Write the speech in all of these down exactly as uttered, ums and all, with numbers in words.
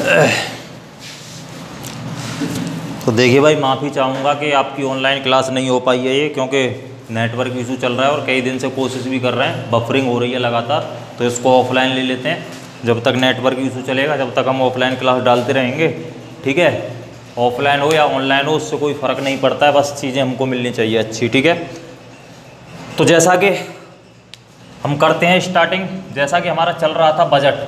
तो देखिए भाई, माफ़ी चाहूँगा कि आपकी ऑनलाइन क्लास नहीं हो पाई है ये, क्योंकि नेटवर्क इशू चल रहा है और कई दिन से कोशिश भी कर रहे हैं, बफरिंग हो रही है लगातार। तो इसको ऑफलाइन ले लेते हैं, जब तक नेटवर्क इशू चलेगा जब तक हम ऑफलाइन क्लास डालते रहेंगे, ठीक है। ऑफलाइन हो या ऑनलाइन हो उससे कोई फ़र्क नहीं पड़ता है, बस चीज़ें हमको मिलनी चाहिए अच्छी, ठीक है। तो जैसा कि हम करते हैं स्टार्टिंग, जैसा कि हमारा चल रहा था बजट,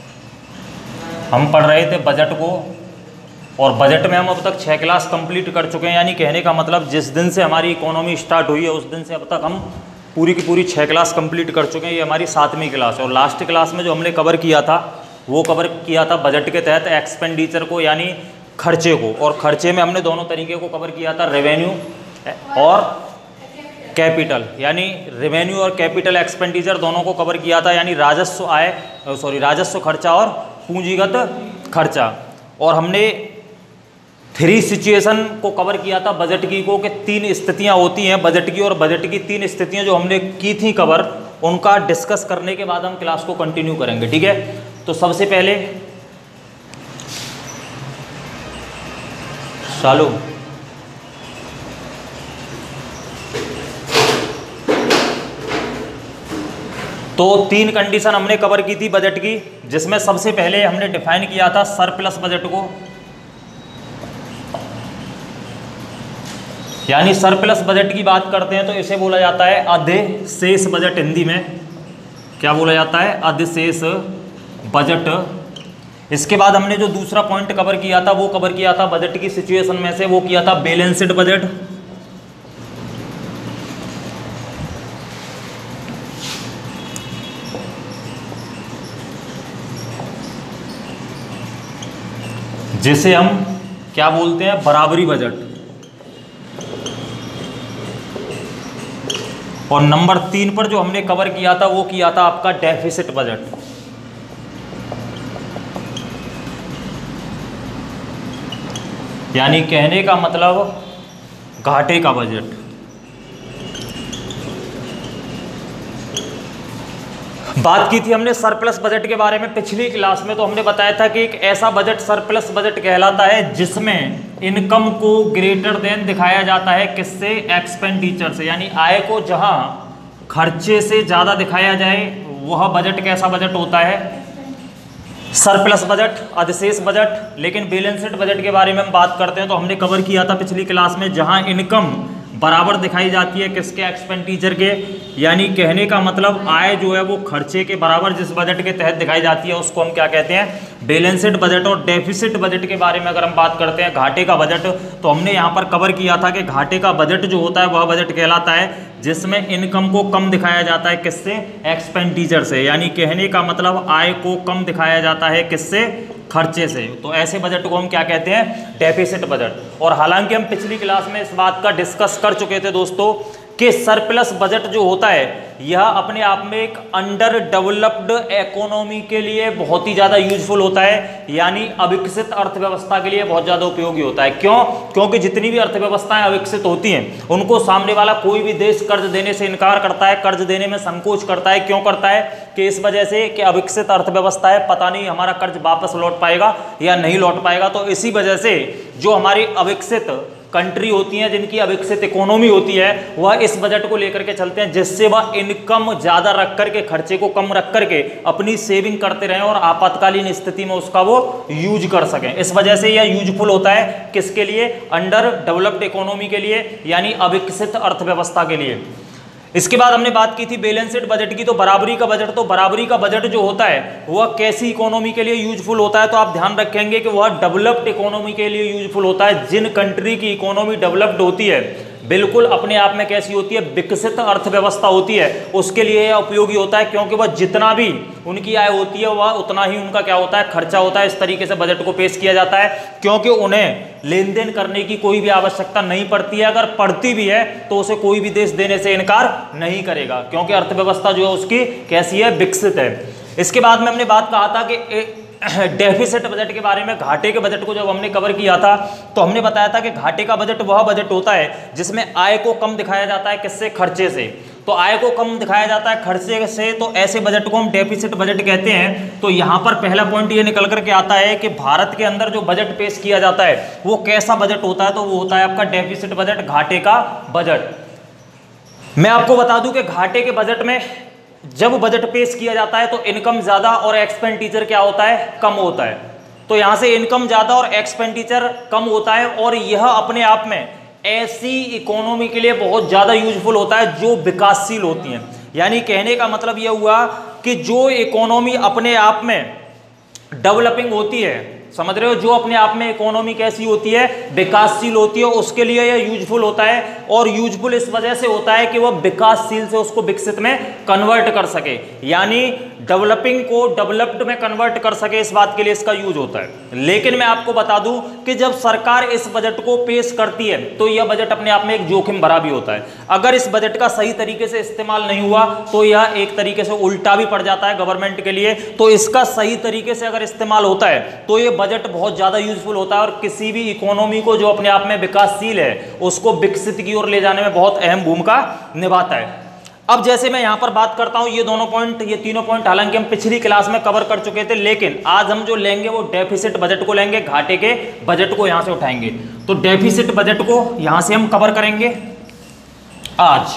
हम पढ़ रहे थे बजट को, और बजट में हम अब तक छः क्लास कंप्लीट कर चुके हैं। यानी कहने का मतलब जिस दिन से हमारी इकोनॉमी स्टार्ट हुई है उस दिन से अब तक हम पूरी की पूरी छः क्लास कंप्लीट कर चुके हैं। ये हमारी सातवीं क्लास है। और लास्ट क्लास में जो हमने कवर किया था वो कवर किया था बजट के तहत एक्सपेंडिचर को, यानी खर्चे को। और खर्चे में हमने दोनों तरीके को कवर किया था, रेवेन्यू और कैपिटल, यानी रेवेन्यू और कैपिटल एक्सपेंडिचर दोनों को कवर किया था, यानी राजस्व आय सॉरी राजस्व खर्चा और पूंजीगत खर्चा। और हमने थ्री सिचुएशन को कवर किया था बजट की को, कि तीन स्थितियां होती हैं बजट की, और बजट की तीन स्थितियां जो हमने की थी कवर, उनका डिस्कस करने के बाद हम क्लास को कंटिन्यू करेंगे, ठीक है। तो सबसे पहले चालू तो तीन कंडीशन हमने कवर की थी बजट की, जिसमें सबसे पहले हमने डिफाइन किया था सरप्लस बजट को। यानी सरप्लस बजट की बात करते हैं तो इसे बोला जाता है अधिशेष बजट। हिंदी में क्या बोला जाता है? अधिशेष बजट। इसके बाद हमने जो दूसरा पॉइंट कवर किया था वो कवर किया था बजट की सिचुएशन में से, वो किया था बैलेंस्ड बजट। जिसे हम क्या बोलते हैं? बराबरी बजट। और नंबर तीन पर जो हमने कवर किया था वो किया था आपका डेफिसिट बजट। यानी कहने का मतलब घाटे का बजट। बात की थी हमने सरप्लस बजट के बारे में पिछली क्लास में, तो हमने बताया था कि एक ऐसा बजट सरप्लस बजट कहलाता है जिसमें इनकम को ग्रेटर देन दिखाया जाता है, किससे? एक्सपेंडिचर से। यानी आय को जहां खर्चे से ज़्यादा दिखाया जाए वह बजट कैसा बजट होता है? सरप्लस बजट, अधिशेष बजट। लेकिन बैलेंस्ड बजट के बारे में हम बात करते हैं तो हमने कवर किया था पिछली क्लास में, जहां इनकम बराबर दिखाई जाती है किसके? एक्सपेंडिचर के। यानी कहने का मतलब आय जो है वो खर्चे के बराबर जिस बजट के तहत दिखाई जाती है उसको हम क्या कहते हैं? Balanced budget. और डेफिसिट बजट के बारे में अगर हम बात करते हैं, घाटे का बजट, तो हमने यहाँ पर कवर किया था कि घाटे का बजट जो होता है वह बजट कहलाता है जिसमें इनकम को कम दिखाया जाता है, किससे? एक्सपेंडिचर से। यानी कहने का मतलब आय को कम दिखाया जाता है किससे? खर्चे से। तो ऐसे बजट को हम क्या कहते हैं? Deficit budget. और हालांकि हम पिछली क्लास में इस बात का डिस्कस कर चुके थे दोस्तों कि सरप्लस बजट जो होता है यह अपने आप में एक अंडर डेवलप्ड इकोनॉमी के लिए बहुत ही ज़्यादा यूजफुल होता है, यानी अविकसित अर्थव्यवस्था के लिए बहुत ज़्यादा उपयोगी होता है। क्यों? क्योंकि जितनी भी अर्थव्यवस्थाएं अविकसित होती हैं उनको सामने वाला कोई भी देश कर्ज देने से इनकार करता है, कर्ज देने में संकोच करता है। क्यों करता है? कि इस वजह से कि अविकसित अर्थव्यवस्था है, पता नहीं हमारा कर्ज वापस लौट पाएगा या नहीं लौट पाएगा। तो इसी वजह से जो हमारी अविकसित कंट्री होती हैं, जिनकी अविकसित इकोनॉमी होती है, वह इस बजट को लेकर के चलते हैं जिससे वह इनकम ज़्यादा रख करके, खर्चे को कम रख करके अपनी सेविंग करते रहें और आपातकालीन स्थिति में उसका वो यूज कर सकें। इस वजह से यह यूजफुल होता है किसके लिए? अंडर डेवलप्ड इकोनॉमी के लिए, यानी अविकसित अर्थव्यवस्था के लिए। इसके बाद हमने बात की थी बैलेंस्ड बजट की, तो बराबरी का बजट। तो बराबरी का बजट जो होता है वह कैसी इकोनॉमी के लिए यूजफुल होता है? तो आप ध्यान रखेंगे कि वह डेवलप्ड इकोनॉमी के लिए यूजफुल होता है। जिन कंट्री की इकोनॉमी डेवलप्ड होती है, बिल्कुल अपने आप में कैसी होती है? विकसित अर्थव्यवस्था होती है, उसके लिए यह उपयोगी होता है, क्योंकि वह जितना भी उनकी आय होती है वह उतना ही उनका क्या होता है? खर्चा होता है। इस तरीके से बजट को पेश किया जाता है, क्योंकि उन्हें लेन देन करने की कोई भी आवश्यकता नहीं पड़ती है। अगर पड़ती भी है तो उसे कोई भी देश देने से इनकार नहीं करेगा, क्योंकि अर्थव्यवस्था जो है उसकी कैसी है? विकसित है। इसके बाद में हमने बात कहा था कि डेफिसिट बजट के बारे में, घाटे के बजट को जब हमने कवर किया था तो हमने बताया था कि घाटे का बजट वह बजट होता है जिसमें आय को कम दिखाया जाता है, किससे? खर्चे से। तो आय को कम दिखाया जाता है खर्चे से, तो ऐसे बजट को हम डेफिसिट बजट कहते हैं। तो यहाँ पर पहला पॉइंट ये निकल करके आता है कि भारत के अंदर जो बजट पेश किया जाता है वो कैसा बजट होता है, तो वो होता है आपका डेफिसिट बजट, घाटे का बजट। मैं आपको बता दूं कि घाटे के बजट में जब बजट पेश किया जाता है तो इनकम ज्यादा और एक्सपेंडिचर क्या होता है, कम होता है। तो यहां से इनकम ज्यादा और एक्सपेंडिचर कम होता है, और यह अपने आप में ऐसी इकोनॉमी के लिए बहुत ज्यादा यूजफुल होता है जो विकासशील होती हैं। यानी कहने का मतलब यह हुआ कि जो इकोनॉमी अपने आप में डेवलपिंग होती है, समझ रहे हो, जो अपने आप में इकोनॉमी कैसी होती है, विकासशील होती है, उसके लिए यह यूजफुल होता है। और यूजफुल इस वजह से होता है कि वह विकासशील से उसको विकसित में कन्वर्ट कर सके, यानी डेवलपिंग को डेवलप्ड में कन्वर्ट कर सके, इस बात के लिए इसका यूज होता है। लेकिन मैं आपको बता दूं कि जब सरकार इस बजट को पेश करती है तो यह बजट अपने आप में एक जोखिम भरा भी होता है। अगर इस बजट का सही तरीके से इस्तेमाल नहीं हुआ तो यह एक तरीके से उल्टा भी पड़ जाता है गवर्नमेंट के लिए। तो इसका सही तरीके से अगर इस्तेमाल होता है तो यह बजट बहुत ज्यादा यूजफुल होता है, और किसी भी इकोनॉमी को जो अपने आप में विकासशील है उसको विकसित की ओर ले जाने में बहुत अहम भूमिका निभाता है। अब जैसे मैं यहां पर बात करता हूं, ये दोनों पॉइंट, ये तीनों पॉइंट हालांकि हम पिछली क्लास में कवर कर चुके थे, लेकिन आज हम जो लेंगे वो डेफिसिट बजट को लेंगे, घाटे के बजट को यहां से उठाएंगे। तो डेफिसिट बजट को यहां से हम कवर करेंगे आज।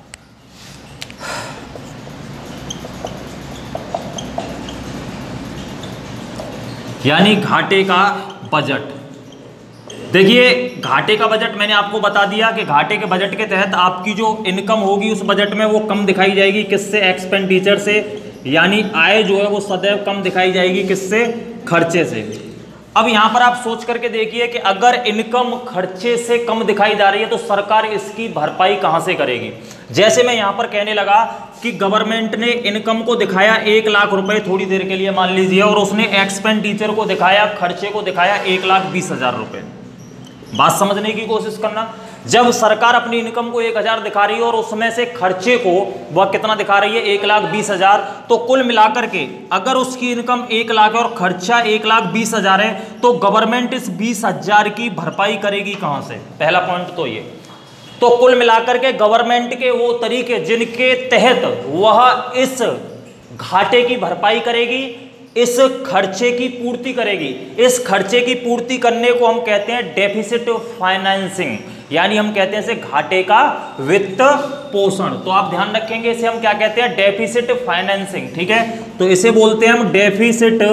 यानी घाटे का बजट। देखिए घाटे का बजट मैंने आपको बता दिया कि घाटे के बजट के तहत आपकी जो इनकम होगी उस बजट में वो कम दिखाई जाएगी, किससे, एक्सपेंडिचर से। यानी आय जो है वो सदैव कम दिखाई जाएगी, किससे, खर्चे से। अब यहां पर आप सोच करके देखिए कि अगर इनकम खर्चे से कम दिखाई जा रही है तो सरकार इसकी भरपाई कहां से करेगी। जैसे मैं यहां पर कहने लगा कि गवर्नमेंट ने इनकम को दिखाया एक लाख रुपए थोड़ी देर के लिए मान लीजिए, और उसने एक्सपेंडिचर को दिखाया, खर्चे को दिखाया एक लाख बीस हजार रुपए। बात समझने की कोशिश करना, जब सरकार अपनी इनकम को एक हजार दिखा रही है और उसमें से खर्चे को वह कितना दिखा रही है, एक लाख बीस हजार, तो कुल मिलाकर के अगर उसकी इनकम एक लाख है और खर्चा एक लाख बीस हजार है तो गवर्नमेंट इस बीस हजार की भरपाई करेगी कहां से, पहला पॉइंट तो ये। तो कुल मिलाकर के गवर्नमेंट के वो तरीके जिनके तहत वह इस घाटे की भरपाई करेगी, इस खर्चे की पूर्ति करेगी। इस खर्चे की पूर्ति करने को हम कहते हैं डेफिसिट फाइनेंसिंग, यानी हम कहते हैं इसे घाटे का वित्त पोषण। तो आप ध्यान रखेंगे इसे हम क्या कहते हैं, डेफिसिट फाइनेंसिंग, ठीक है। तो इसे बोलते हैं हम डेफिसिट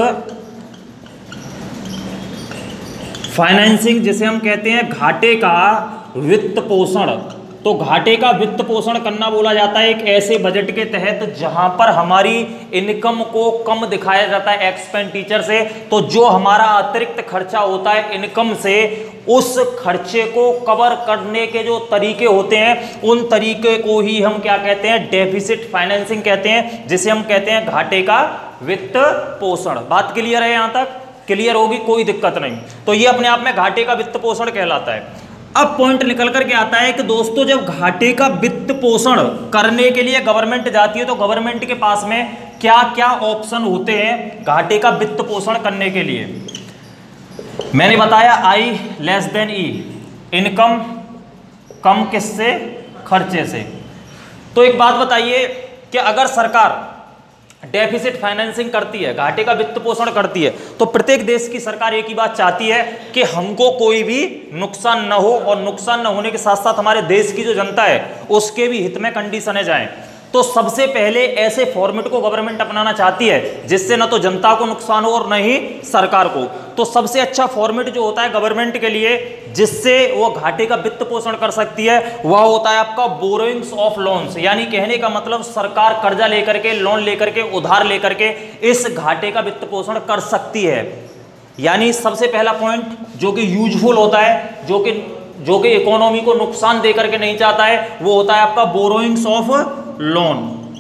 फाइनेंसिंग, जिसे हम कहते हैं घाटे का वित्त पोषण। तो घाटे का वित्त पोषण करना बोला जाता है एक ऐसे बजट के तहत जहां पर हमारी इनकम को कम दिखाया जाता है एक्सपेंडिचर से। तो जो हमारा अतिरिक्त खर्चा होता है इनकम से, उस खर्चे को कवर करने के जो तरीके होते हैं उन तरीके को ही हम क्या कहते हैं, डेफिसिट फाइनेंसिंग कहते हैं, जिसे हम कहते हैं घाटे का वित्त पोषण। बात क्लियर है, यहां तक क्लियर होगी, कोई दिक्कत नहीं। तो ये अपने आप में घाटे का वित्त पोषण कहलाता है। अब पॉइंट निकल करके आता है कि दोस्तों जब घाटे का वित्त पोषण करने के लिए गवर्नमेंट जाती है तो गवर्नमेंट के पास में क्या क्या ऑप्शन होते हैं घाटे का वित्त पोषण करने के लिए। मैंने बताया I less than E, income कम किससे, खर्चे से। तो एक बात बताइए कि अगर सरकार डेफिसिट फाइनेंसिंग करती है, घाटे का वित्त पोषण करती है, तो प्रत्येक देश की सरकार एक ही बात चाहती है कि हमको कोई भी नुकसान न हो, और नुकसान न होने के साथ साथ हमारे देश की जो जनता है उसके भी हित में कंडीशनें जाएं। तो सबसे पहले ऐसे फॉर्मेट को गवर्नमेंट अपनाना चाहती है जिससे न तो जनता को नुकसान हो और न ही सरकार को। तो सबसे अच्छा फॉर्मेट जो होता है गवर्नमेंट के लिए जिससे वो घाटे का वित्त पोषण कर सकती है वह होता है आपका बोरोइंग्स ऑफ लोन्स। यानी कहने का मतलब सरकार कर्जा लेकर के, लोन लेकर के, उधार लेकर के इस घाटे का वित्त पोषण कर सकती है। यानी सबसे पहला पॉइंट जो कि यूजफुल होता है, जो कि जो कि इकोनॉमी को नुकसान दे करके नहीं चाहता है, वो होता है आपका borrowings of loan.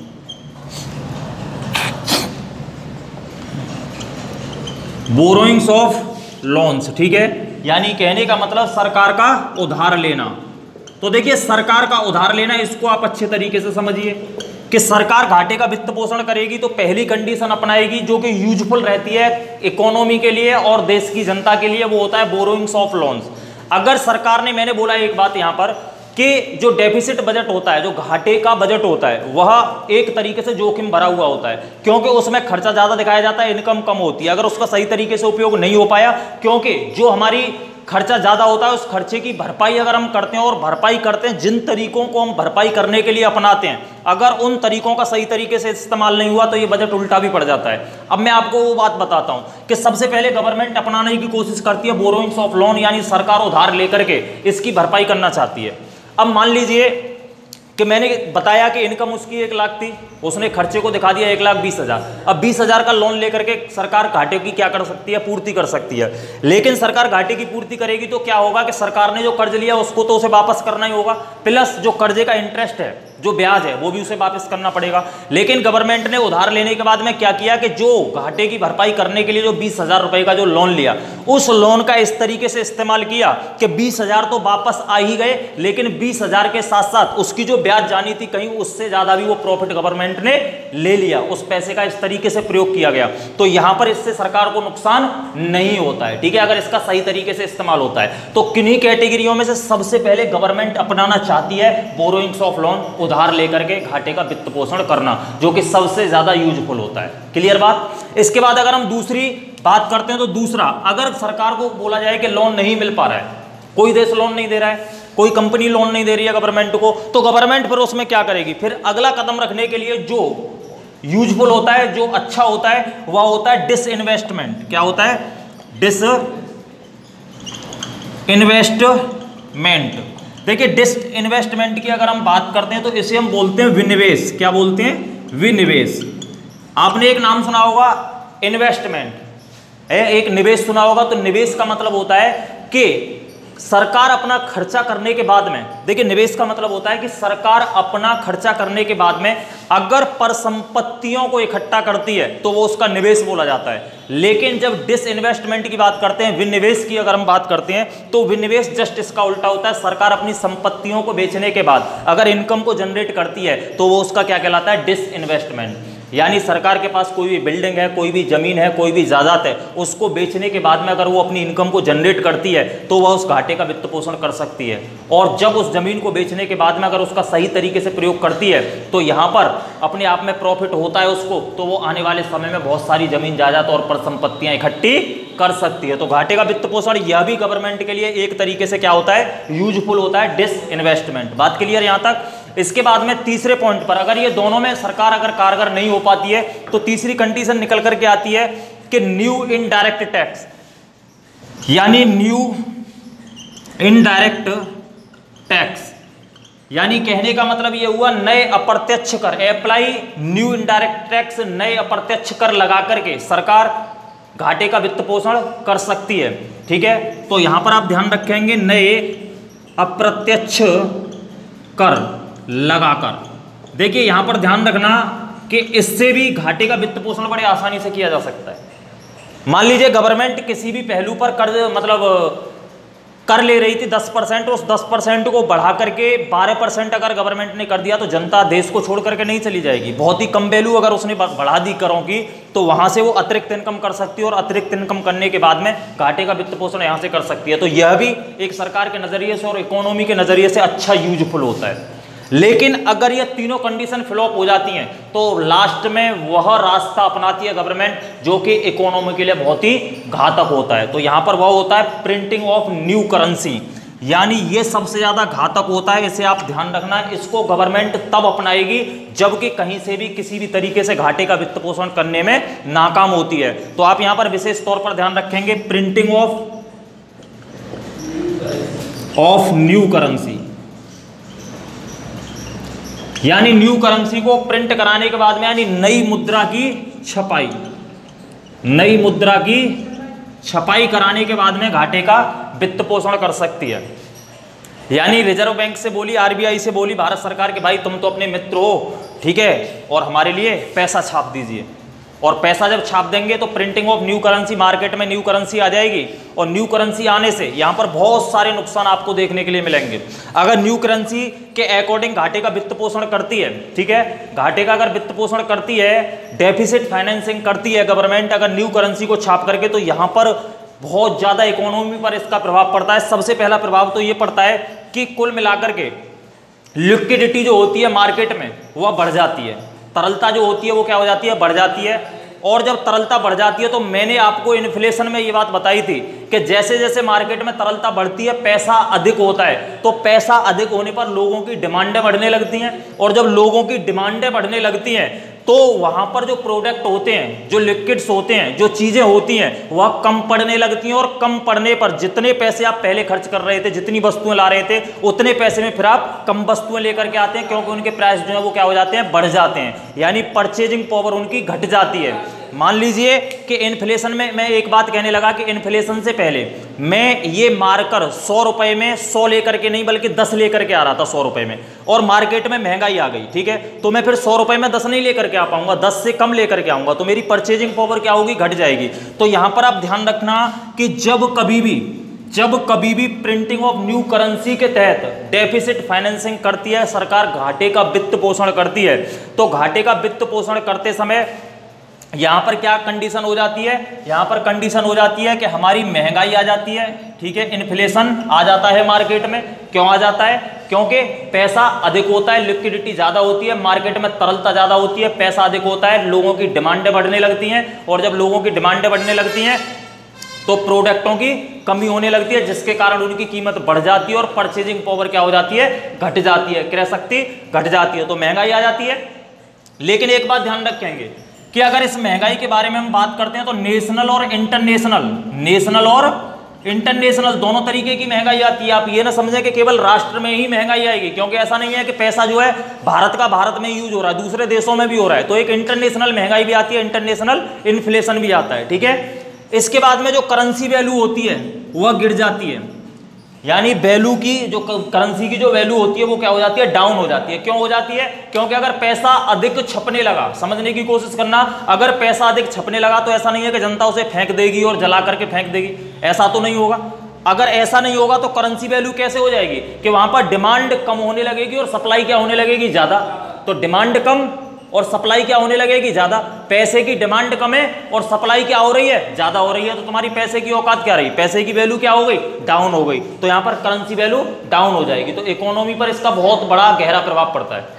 Borrowings of loans, ठीक है। यानी कहने का मतलब सरकार का उधार लेना। तो देखिए सरकार का उधार लेना, इसको आप अच्छे तरीके से समझिए कि सरकार घाटे का वित्त पोषण करेगी तो पहली कंडीशन अपनाएगी जो कि यूजफुल रहती है इकोनॉमी के लिए और देश की जनता के लिए, वो होता है बोरोइंग्स ऑफ लोन्स। अगर सरकार ने, मैंने बोला एक बात यहां पर कि जो डेफिसिट बजट होता है, जो घाटे का बजट होता है, वह एक तरीके से जोखिम भरा हुआ होता है, क्योंकि उसमें खर्चा ज़्यादा दिखाया जाता है, इनकम कम होती है। अगर उसका सही तरीके से उपयोग नहीं हो पाया, क्योंकि जो हमारी खर्चा ज़्यादा होता है, उस खर्चे की भरपाई अगर हम करते हैं और भरपाई करते हैं जिन तरीकों को हम भरपाई करने के लिए अपनाते हैं, अगर उन तरीकों का सही तरीके से इस्तेमाल नहीं हुआ तो ये बजट उल्टा भी पड़ जाता है। अब मैं आपको वो बात बताता हूँ कि सबसे पहले गवर्नमेंट अपनाने की कोशिश करती है बोरोइंग्स ऑफ लोन, यानी सरकार उधार लेकर के इसकी भरपाई करना चाहती है। अब मान लीजिए कि मैंने बताया कि इनकम उसकी एक लाख थी, उसने खर्चे को दिखा दिया एक लाख बीस हजार। अब बीस हजार का लोन लेकर के सरकार घाटे की क्या कर सकती है, पूर्ति कर सकती है। लेकिन सरकार घाटे की पूर्ति करेगी तो क्या होगा कि सरकार ने जो कर्ज लिया उसको तो उसे वापस करना ही होगा, प्लस जो कर्जे का इंटरेस्ट है, जो ब्याज है, वो भी उसे वापस करना पड़ेगा। लेकिन गवर्नमेंट ने उधार लेने के बाद में क्या किया कि जो घाटे की भरपाई करने के लिए जो बीस हजार रुपए का जो लोन लिया, उस लोन का इस तरीके से इस्तेमाल किया कि बीस हजार तो वापस आ ही गए, लेकिन बीस हजार के साथ साथ उसकी जो ब्याज जानी थी कहीं उससे ज्यादा भी वो प्रॉफिट गवर्नमेंट ने ले लिया। उस पैसे का इस तरीके से प्रयोग किया गया। तो यहां पर इससे सरकार को नुकसान नहीं होता है, ठीक है, अगर इसका सही तरीके से इस्तेमाल होता है। तो किन्हीं कैटेगरियों में से सबसे पहले गवर्नमेंट अपनाना चाहती है बोरोइंग्स ऑफ लोन, उधार लेकर के घाटे का वित्त पोषण करना, जो कि सबसे ज्यादा यूजफुल होता है। क्लियर बात। इसके बाद अगर हम दूसरी बात करते हैं तो दूसरा, अगर सरकार को बोला जाए कि लोन नहीं मिल पा रहा है, कोई देश लोन नहीं दे रहा है, कोई कंपनी लोन नहीं दे रही है गवर्नमेंट को, तो गवर्नमेंट फिर उसमें क्या करेगी, फिर अगला कदम रखने के लिए जो यूजफुल होता है, जो अच्छा होता है, वह होता है डिसइन्वेस्टमेंट। क्या होता है? Disinvestment. देखिए डिस इन्वेस्टमेंट की अगर हम बात करते हैं तो इसे हम बोलते हैं विनिवेश। क्या बोलते हैं? विनिवेश। आपने एक नाम सुना होगा इन्वेस्टमेंट, एक निवेश सुना होगा। तो निवेश का मतलब होता है कि सरकार अपना खर्चा करने के बाद में, देखिए निवेश का मतलब होता है कि सरकार अपना खर्चा करने के बाद में अगर परिसंपत्तियों को इकट्ठा करती है तो वो उसका निवेश बोला जाता है। लेकिन जब डिसइन्वेस्टमेंट की बात करते हैं, विनिवेश की अगर हम बात करते हैं, तो विनिवेश जस्ट इसका उल्टा होता है। सरकार अपनी संपत्तियों को बेचने के बाद अगर इनकम को जनरेट करती है तो वो उसका क्या कहलाता है? डिसइन्वेस्टमेंट। यानी सरकार के पास कोई भी बिल्डिंग है, कोई भी जमीन है, कोई भी जायदाद है, उसको बेचने के बाद में अगर वो अपनी इनकम को जनरेट करती है तो वह उस घाटे का वित्त पोषण कर सकती है। और जब उस जमीन को बेचने के बाद में अगर उसका सही तरीके से प्रयोग करती है तो यहाँ पर अपने आप में प्रॉफिट होता है उसको, तो वो आने वाले समय में बहुत सारी जमीन जायदाद और परिसंपत्तियां इकट्ठी कर सकती है। तो घाटे का वित्त पोषण यह भी गवर्नमेंट के लिए एक तरीके से क्या होता है? यूजफुल होता है, डिसइन्वेस्टमेंट। बात क्लियर यहाँ तक। इसके बाद में तीसरे पॉइंट पर, अगर ये दोनों में सरकार अगर कारगर नहीं हो पाती है तो तीसरी कंडीशन निकल करके आती है कि न्यू इनडायरेक्ट टैक्स, यानी न्यू इनडायरेक्ट टैक्स, यानी कहने का मतलब ये हुआ नए अप्रत्यक्ष कर, अप्लाई न्यू इनडायरेक्ट टैक्स, नए अप्रत्यक्ष कर लगा करके सरकार घाटे का वित्त पोषण कर सकती है। ठीक है, तो यहां पर आप ध्यान रखेंगे नए अप्रत्यक्ष कर लगाकर। देखिए यहां पर ध्यान रखना कि इससे भी घाटे का वित्त पोषण बड़े आसानी से किया जा सकता है। मान लीजिए गवर्नमेंट किसी भी पहलू पर कर्ज मतलब कर ले रही थी दस परसेंट, उस दस परसेंट को बढ़ा करके बारह परसेंट अगर गवर्नमेंट ने कर दिया तो जनता देश को छोड़ करके नहीं चली जाएगी। बहुत ही कम वैल्यू अगर उसने बढ़ा दी करों की तो वहां से वो अतिरिक्त इनकम कर सकती है, और अतिरिक्त इनकम करने के बाद में घाटे का वित्त पोषण यहां से कर सकती है। तो यह भी एक सरकार के नजरिए से और इकोनॉमी के नजरिए से अच्छा यूजफुल होता है। लेकिन अगर ये तीनों कंडीशन फ्लॉप हो जाती हैं तो लास्ट में वह रास्ता अपनाती है गवर्नमेंट जो कि इकोनॉमी के लिए बहुत ही घातक होता है। तो यहां पर वह होता है प्रिंटिंग ऑफ न्यू करेंसी, यानी ये सबसे ज्यादा घातक होता है। इसे आप ध्यान रखना, इसको गवर्नमेंट तब अपनाएगी जबकि कहीं से भी किसी भी तरीके से घाटे का वित्त पोषण करने में नाकाम होती है। तो आप यहां पर विशेष तौर पर ध्यान रखेंगे printing of of new currency, यानी न्यू करेंसी को प्रिंट कराने के बाद में, यानी नई मुद्रा की छपाई, नई मुद्रा की छपाई कराने के बाद में घाटे का वित्त पोषण कर सकती है। यानी रिजर्व बैंक से बोली, आरबीआई से बोली भारत सरकार के भाई तुम तो अपने मित्र हो, ठीक है, और हमारे लिए पैसा छाप दीजिए। और पैसा जब छाप देंगे तो printing of new currency, market में न्यू करेंसी आ जाएगी। और न्यू करेंसी आने से यहाँ पर बहुत सारे नुकसान आपको देखने के लिए मिलेंगे। अगर न्यू करेंसी के अकॉर्डिंग घाटे का वित्त पोषण करती है, ठीक है, घाटे का अगर वित्त पोषण करती है, डेफिसिट फाइनेंसिंग करती है गवर्नमेंट अगर न्यू करेंसी को छाप करके, तो यहाँ पर बहुत ज़्यादा इकोनॉमी पर इसका प्रभाव पड़ता है। सबसे पहला प्रभाव तो ये पड़ता है कि कुल मिलाकर के लिक्विडिटी जो होती है मार्केट में वह बढ़ जाती है, तरलता जो होती है वो क्या हो जाती है, बढ़ जाती है। और जब तरलता बढ़ जाती है तो मैंने आपको इन्फ्लेशन में ये बात बताई थी कि जैसे जैसे मार्केट में तरलता बढ़ती है पैसा अधिक होता है, तो पैसा अधिक होने पर लोगों की डिमांडें बढ़ने लगती हैं, और जब लोगों की डिमांडें बढ़ने लगती हैं तो वहां पर जो प्रोडक्ट होते हैं, जो लिक्विड्स होते हैं, जो चीजें होती हैं वह कम पड़ने लगती हैं, और कम पड़ने पर जितने पैसे आप पहले खर्च कर रहे थे, जितनी वस्तुएं ला रहे थे, उतने पैसे में फिर आप कम वस्तुएं लेकर के आते हैं, क्योंकि उनके प्राइस जो है वो क्या हो जाते हैं, बढ़ जाते हैं, यानी परचेजिंग पावर उनकी घट जाती है। मान लीजिए कि इन्फ्लेशन में, मैं एक बात कहने लगा कि इन्फ्लेशन से पहले मैं ये मार्कर सौ रुपए में सौ लेकर के नहीं बल्कि दस लेकर के आ रहा था सौ रुपए में, और मार्केट में महंगाई आ गई, ठीक है, तो मैं फिर सौ रुपए में दस नहीं लेकर के आ पाऊंगा, दस से कम लेकर के आऊंगा, तो मेरी परचेजिंग पावर क्या होगी, घट जाएगी। तो यहां पर आप ध्यान रखना कि जब कभी भी जब कभी भी प्रिंटिंग ऑफ न्यू करेंसी के तहत डेफिसिट फाइनेंसिंग करती है सरकार, घाटे का वित्त पोषण करती है, तो घाटे का वित्त पोषण करते समय यहां पर क्या कंडीशन हो जाती है, यहां पर कंडीशन हो जाती है कि हमारी महंगाई आ जाती है, ठीक है, इन्फ्लेशन आ जाता है मार्केट में। क्यों आ जाता है, क्योंकि पैसा अधिक होता है, लिक्विडिटी ज्यादा होती है, मार्केट में तरलता ज्यादा होती है, पैसा अधिक होता है, लोगों की डिमांडें बढ़ने लगती हैं, और जब लोगों की डिमांडें बढ़ने लगती हैं तो प्रोडक्टों की कमी होने लगती है, जिसके कारण उनकी कीमत बढ़ जाती है और परचेजिंग पावर क्या हो जाती है, घट जाती है, क्रय शक्ति घट जाती है, तो महंगाई आ जाती है। लेकिन एक बात ध्यान रखेंगे कि अगर इस महंगाई के बारे में हम बात करते हैं तो नेशनल और इंटरनेशनल, नेशनल और इंटरनेशनल दोनों तरीके की महंगाई आती है। आप ये ना समझें कि केवल राष्ट्र में ही महंगाई आएगी, क्योंकि ऐसा नहीं है कि पैसा जो है भारत का भारत में यूज हो रहा है, दूसरे देशों में भी हो रहा है, तो एक इंटरनेशनल महंगाई भी आती है, इंटरनेशनल इन्फ्लेशन भी आता है, ठीक है। इसके बाद में जो करेंसी वैल्यू होती है वह गिर जाती है, यानी वैल्यू की जो करेंसी की जो वैल्यू होती है वो क्या हो जाती है, डाउन हो जाती है। क्यों हो जाती है, क्योंकि अगर पैसा अधिक छपने लगा, समझने की कोशिश करना, अगर पैसा अधिक छपने लगा तो ऐसा नहीं है कि जनता उसे फेंक देगी और जला करके फेंक देगी, ऐसा तो नहीं होगा। अगर ऐसा नहीं होगा तो करेंसी वैल्यू कैसे हो जाएगी कि वहां पर डिमांड कम होने लगेगी और सप्लाई क्या होने लगेगी, ज्यादा। तो डिमांड कम और सप्लाई क्या होने लगेगी, ज्यादा। पैसे की डिमांड कम है और सप्लाई क्या हो रही है, ज्यादा हो रही है, तो तुम्हारी पैसे की औकात क्या रही, पैसे की वैल्यू क्या हो गई, डाउन हो गई, तो यहाँ पर करेंसी वैल्यू डाउन हो जाएगी। तो इकोनॉमी पर इसका बहुत बड़ा गहरा प्रभाव पड़ता है।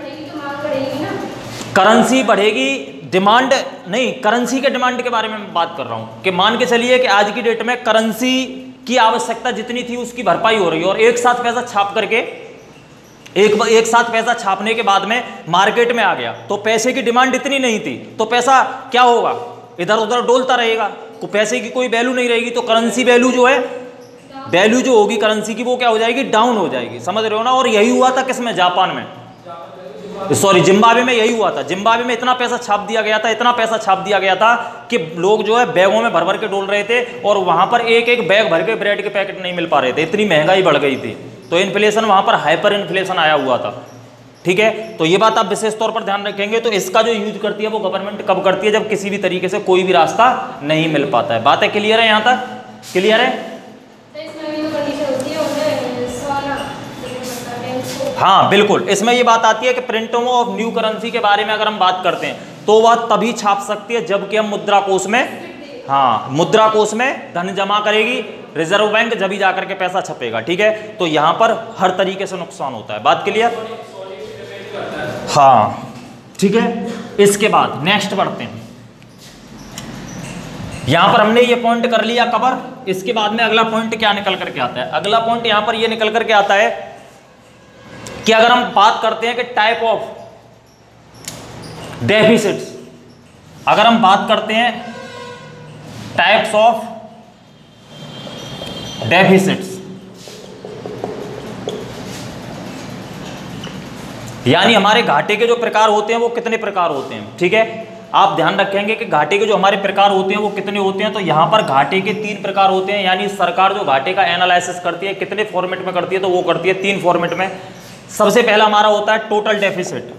करेंसी बढ़ेगी, डिमांड नहीं, करेंसी के डिमांड के बारे में मैं बात कर रहा हूं कि मान के चलिए कि आज की डेट में करेंसी की आवश्यकता जितनी थी उसकी भरपाई हो रही है, और एक साथ पैसा छाप करके एक एक साथ पैसा छापने के बाद में मार्केट में आ गया, तो पैसे की डिमांड इतनी नहीं थी, तो पैसा क्या होगा, इधर उधर डोलता रहेगा, तो पैसे की कोई वैल्यू नहीं रहेगी, तो करेंसी वैल्यू जो है, वैल्यू जो होगी करेंसी की वो क्या हो जाएगी, डाउन हो जाएगी, समझ रहे हो ना। और यही हुआ था किसमें, जापान में, सॉरी जिम्बाब्वे में यही हुआ था। जिम्बाब्वे में इतना पैसा छाप दिया गया था, इतना पैसा छाप दिया गया था कि लोग जो है बैगों में भर भर के डोल रहे थे, और वहां पर एक एक बैग भर के ब्रेड के पैकेट नहीं मिल पा रहे थे, इतनी महंगाई बढ़ गई थी। तो इन्फ्लेशन वहां पर हाइपर इन्फ्लेशन आया हुआ था, ठीक है। तो ये बात आप विशेष तौर पर ध्यान रखेंगे। तो इसका जो यूज करती है वो गवर्नमेंट कब करती है, जब किसी भी तरीके से कोई भी रास्ता नहीं मिल पाता है। बातें क्लियर है, यहाँ तक क्लियर है? हाँ बिल्कुल, इसमें ये बात आती है कि प्रिंटिंग ऑफ न्यू करेंसी के बारे में अगर हम बात करते हैं तो वह तभी छाप सकती है जबकि हम मुद्रा कोष में, हाँ मुद्रा कोष में धन जमा करेगी रिजर्व बैंक, जब ही जाकर के पैसा छपेगा, ठीक है। तो यहां पर हर तरीके से नुकसान होता है। बात क्लियर? हाँ ठीक है। इसके बाद नेक्स्ट बढ़ते हैं। यहां पर हमने ये पॉइंट कर लिया कवर। इसके बाद में अगला पॉइंट क्या निकल करके आता है, अगला पॉइंट यहां पर ये निकल करके आता है कि अगर हम बात करते हैं कि टाइप ऑफ डेफिसिट्स, अगर हम बात करते हैं टाइप्स ऑफ डेफिसिट्स, यानी हमारे घाटे के जो प्रकार होते हैं वो कितने प्रकार होते हैं, ठीक है। आप ध्यान रखेंगे कि घाटे के जो हमारे प्रकार होते हैं वो कितने होते हैं। तो यहां पर घाटे के तीन प्रकार होते हैं, यानी सरकार जो घाटे का एनालिसिस करती है कितने फॉर्मेट में करती है, तो वो करती है तीन फॉर्मेट में। सबसे पहला हमारा होता है टोटल डेफिसिट।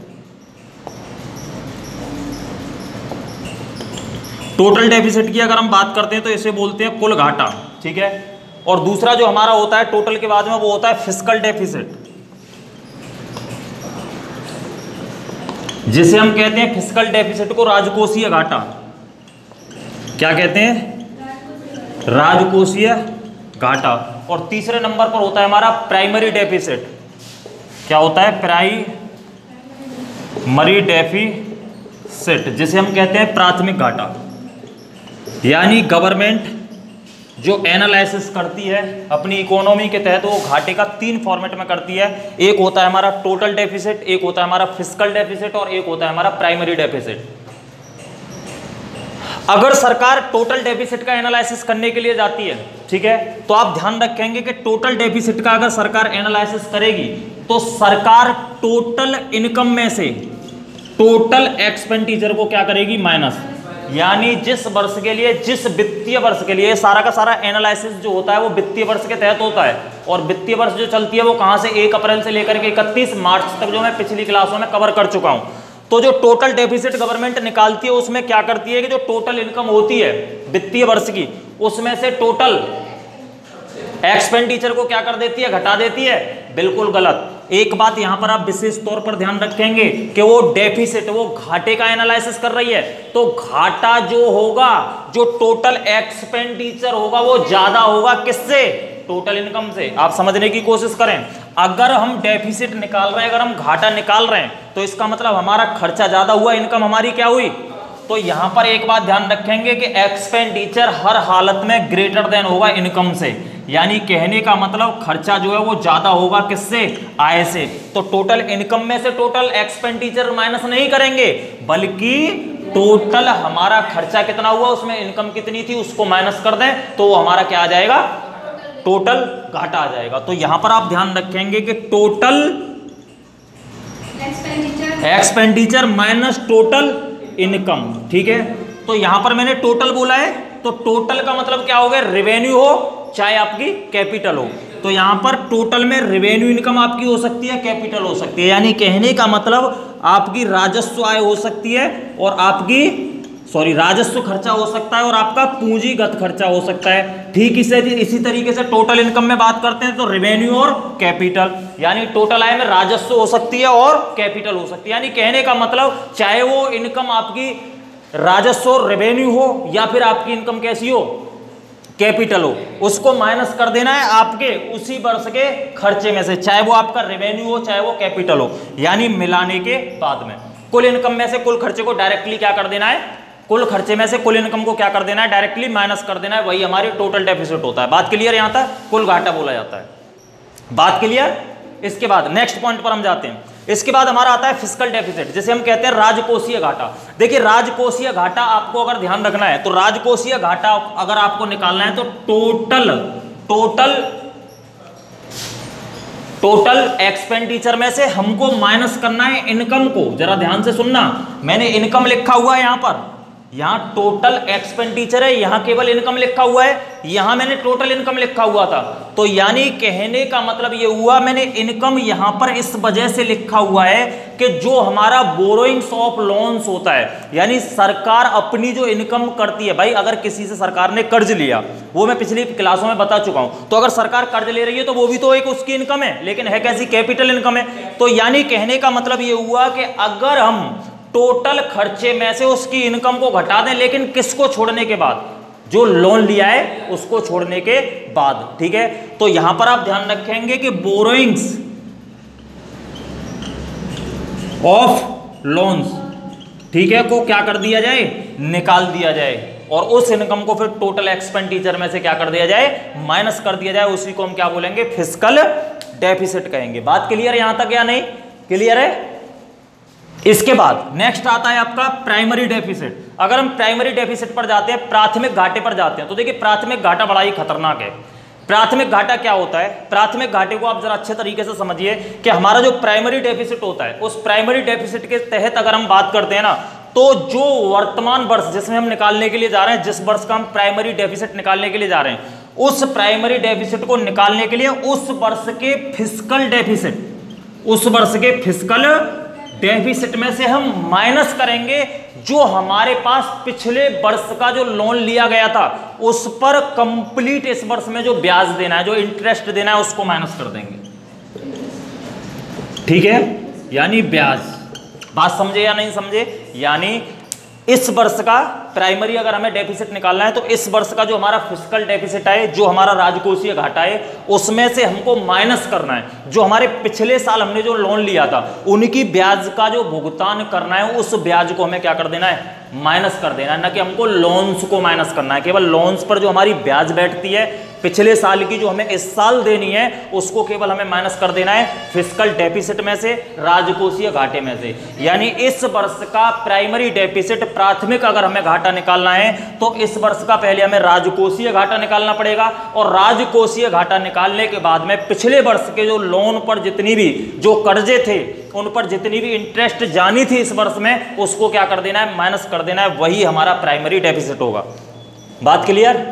टोटल डेफिसिट की अगर हम बात करते हैं तो इसे बोलते हैं कुल घाटा, ठीक है। और दूसरा जो हमारा होता है टोटल के बाद में वो होता है फिस्कल डेफिसिट, जिसे हम कहते हैं फिस्कल डेफिसिट को राजकोषीय घाटा। क्या कहते हैं? राजकोषीय घाटा। और तीसरे नंबर पर होता है हमारा प्राइमरी डेफिसिट, क्या होता है? प्राइमरी डेफिसिट, जिसे हम कहते हैं प्राथमिक घाटा। यानी गवर्नमेंट जो एनालिसिस करती है अपनी इकोनॉमी के तहत, वो घाटे का तीन फॉर्मेट में करती है। एक होता है हमारा टोटल डेफिसिट, एक होता है हमारा फिस्कल डेफिसिट और एक होता है हमारा प्राइमरी डेफिसिट। अगर सरकार टोटल डेफिसिट का एनालिसिस करने के लिए जाती है, ठीक है, तो आप ध्यान रखेंगे कि टोटल डेफिसिट का अगर सरकार एनालिसिस करेगी तो सरकार टोटल इनकम में से टोटल एक्सपेंडिचर को क्या करेगी? माइनस। यानी जिस वर्ष के लिए, जिस वित्तीय वर्ष के लिए सारा का सारा एनालिसिस जो होता है वो वित्तीय वर्ष के तहत होता है, और वित्तीय वर्ष जो चलती है वो कहां से? एक अप्रैल से लेकर के इकतीस मार्च तक, जो मैं पिछली क्लासों में कवर कर चुका हूं। तो जो टोटल डेफिसिट गवर्नमेंट निकालती है उसमें क्या करती है कि जो टोटल इनकम होती है वित्तीय वर्ष की, उसमें से टोटल एक्सपेंडिचर को क्या कर देती है? घटा देती है। बिल्कुल गलत। एक बात यहां पर आप विशेष तौर पर ध्यान रखेंगे कि वो डेफिसिट, वो घाटे का एनालिसिस कर रही है, तो घाटा जो होगा, जो टोटल एक्सपेंडिचर होगा वो ज्यादा होगा किससे? टोटल इनकम से। आप समझने की कोशिश करें, अगर हम डेफिसिट निकाल रहे हैं, अगर हम घाटा निकाल रहे हैं, तो इसका मतलब हमारा खर्चा ज्यादा हुआ, इनकम हमारी क्या हुई? तो यहां पर एक बात ध्यान रखेंगे कि एक्सपेंडिचर हर हालत में ग्रेटर देन होगा इनकम से। यानी कहने का मतलब खर्चा जो है वो ज्यादा होगा किससे? आय से। तो टोटल इनकम में से टोटल एक्सपेंडिचर माइनस नहीं करेंगे, बल्कि टोटल हमारा खर्चा कितना हुआ, उसमें इनकम कितनी थी, उसको माइनस कर दें तो हमारा क्या आ जाएगा? टोटल घाटा आ जाएगा। तो यहां पर आप ध्यान रखेंगे कि total expenditure minus total income, ठीक है। तो यहां पर मैंने टोटल बोला है, तो टोटल का मतलब क्या हो गया? रेवेन्यू हो चाहे आपकी कैपिटल हो। तो यहां पर टोटल में रेवेन्यू इनकम आपकी हो सकती है, कैपिटल हो सकती है। यानी कहने का मतलब आपकी राजस्व आय हो सकती है और आपकी सॉरी राजस्व खर्चा हो सकता है और आपका पूंजीगत खर्चा हो सकता है। ठीक इसे इसी तरीके से टोटल इनकम में बात करते हैं तो रेवेन्यू और कैपिटल, यानी टोटल आय में राजस्व हो सकती है और कैपिटल हो सकती है। यानी कहने का मतलब चाहे वो इनकम आपकी राजस्व और रेवेन्यू हो या फिर आपकी इनकम कैसी हो? कैपिटल हो, उसको माइनस कर देना है आपके उसी वर्ष के खर्चे में से, चाहे वो आपका रेवेन्यू हो चाहे वो कैपिटल हो। यानी मिलाने के बाद में कुल इनकम में से कुल खर्चे को डायरेक्टली क्या कर देना है? कुल खर्चे में से कुल इनकम को क्या कर देना है? डायरेक्टली माइनस कर देना है। वही हमारी टोटल डेफिसिट होता है। बात क्लियर? यहां तक कुल घाटा बोला जाता है। बात क्लियर? इसके बाद नेक्स्ट पॉइंट पर हम जाते हैं। इसके बाद हमारा आता है फिस्कल डेफिसिट, जिसे हम कहते हैं राजकोषीय घाटा। देखिए राजकोषीय घाटा आपको अगर ध्यान रखना है तो राजकोषीय घाटा अगर आपको निकालना है तो टोटल टोटल टोटल एक्सपेंडिचर में से हमको माइनस करना है इनकम को। जरा ध्यान से सुनना, मैंने इनकम लिखा हुआ है यहां पर, यहां टोटल एक्सपेंडिचर है, यहां केवल इनकम लिखा हुआ है, यहां मैंने टोटल इनकम लिखा हुआ था। तो यानी कहने का मतलब ये हुआ, मैंने इनकम यहां पर इस वजह से लिखा हुआ है कि जो हमारा बोरोइंग्स ऑफ लोन्स होता है, यानी सरकार अपनी जो इनकम करती है, भाई अगर किसी से सरकार ने कर्ज लिया, वो मैं पिछली क्लासों में बता चुका हूं, तो अगर सरकार कर्ज ले रही है तो वो भी तो एक उसकी इनकम है, लेकिन है कैसी? कैपिटल इनकम है। तो यानी कहने का मतलब ये हुआ कि अगर हम टोटल खर्चे में से उसकी इनकम को घटा दें, लेकिन किसको छोड़ने के बाद? जो लोन लिया है उसको छोड़ने के बाद, ठीक है। तो यहां पर आप ध्यान रखेंगे कि बोरोइंग्स ऑफ लोन्स, ठीक है, को क्या कर दिया जाए? निकाल दिया जाए, और उस इनकम को फिर टोटल एक्सपेंडिचर में से क्या कर दिया जाए? माइनस कर दिया जाए। उसी को हम क्या बोलेंगे? फिस्कल डेफिसिट कहेंगे। बात क्लियर यहां तक या नहीं? क्लियर है? इसके बाद नेक्स्ट आता है आपका प्राइमरी डेफिसिट। अगर हम प्राइमरी डेफिसिट पर जाते हैं, प्राथमिक घाटे पर जाते हैं, तो देखिए प्राथमिक घाटा बड़ा ही खतरनाक है। प्राथमिक घाटा क्या होता है? प्राथमिक घाटे को आप जरा अच्छे तरीके से समझिए कि हमारा जो प्राइमरी डेफिसिट होता है, उस प्राइमरी डेफिसिट के तहत अगर हम बात करते हैं ना, तो जो वर्तमान वर्ष जिसमें हम निकालने के लिए जा रहे हैं, जिस वर्ष का हम प्राइमरी डेफिसिट निकालने के लिए जा रहे हैं, उस प्राइमरी डेफिसिट को निकालने के लिए उस वर्ष के फिस्कल डेफिसिट, उस वर्ष के फिस्कल डेफिसिट में से हम माइनस करेंगे जो हमारे पास पिछले वर्ष का जो लोन लिया गया था उस पर कंप्लीट इस वर्ष में जो ब्याज देना है, जो इंटरेस्ट देना है, उसको माइनस कर देंगे। ठीक है, यानी ब्याज। बात समझे या नहीं समझे? यानी इस वर्ष का प्राइमरी अगर हमें डेफिसिट निकालना है तो इस वर्ष का जो हमारा फिस्कल डेफिसिट है, जो हमारा राजकोषीय घाटा है, उसमें से हमको माइनस करना है जो हमारे पिछले साल हमने जो लोन लिया था उनकी ब्याज का जो भुगतान करना है, उस ब्याज को हमें क्या कर देना है, माइनस कर देना है। ना कि हमको लोन्स को माइनस करना है, केवल लोन्स पर जो हमारी ब्याज बैठती है पिछले साल की जो हमें इस साल देनी है उसको केवल हमें माइनस कर देना है फिस्कल डेफिसिट में से, राजकोषीय घाटे में से। यानी इस वर्ष का प्राइमरी डेफिसिट, प्राथमिक अगर हमें घाटा निकालना है तो इस वर्ष का पहले हमें राजकोषीय घाटा निकालना पड़ेगा, और राजकोषीय घाटा निकालने के बाद में पिछले वर्ष के जो लोन पर जितनी भी जो कर्जे थे उन पर जितनी भी इंटरेस्ट जानी थी इस वर्ष में, उसको क्या कर देना है, माइनस कर देना है। वही हमारा प्राइमरी डेफिसिट होगा। बात क्लियर?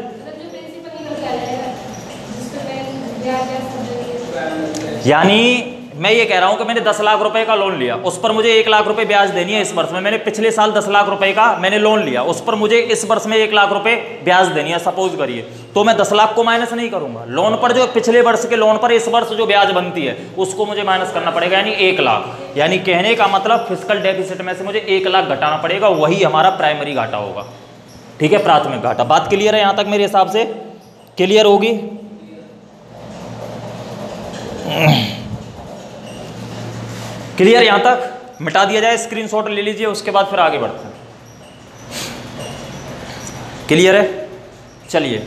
यानी मैं ये कह रहा हूं कि मैंने दस लाख रुपए का लोन लिया, उस पर मुझे एक लाख रुपए ब्याज देनी है इस वर्ष में। मैंने पिछले साल दस लाख रुपए का मैंने लोन लिया, उस पर मुझे इस वर्ष में एक लाख रुपए ब्याज देनी है सपोज करिए, तो मैं दस लाख को माइनस नहीं करूंगा। लोन पर जो पिछले वर्ष के लोन पर इस वर्ष जो ब्याज बनती है उसको मुझे माइनस करना पड़ेगा, यानी एक लाख। यानी कहने का मतलब फिस्कल डेफिसिट में से मुझे एक लाख घटाना पड़ेगा, वही हमारा प्राइमरी घाटा होगा। ठीक है, प्राथमिक घाटा। बात क्लियर है यहां तक? मेरे हिसाब से क्लियर होगी। क्लियर यहां तक? मिटा दिया जाए, स्क्रीनशॉट ले लीजिए, उसके बाद फिर आगे बढ़ते हैं। क्लियर है? चलिए,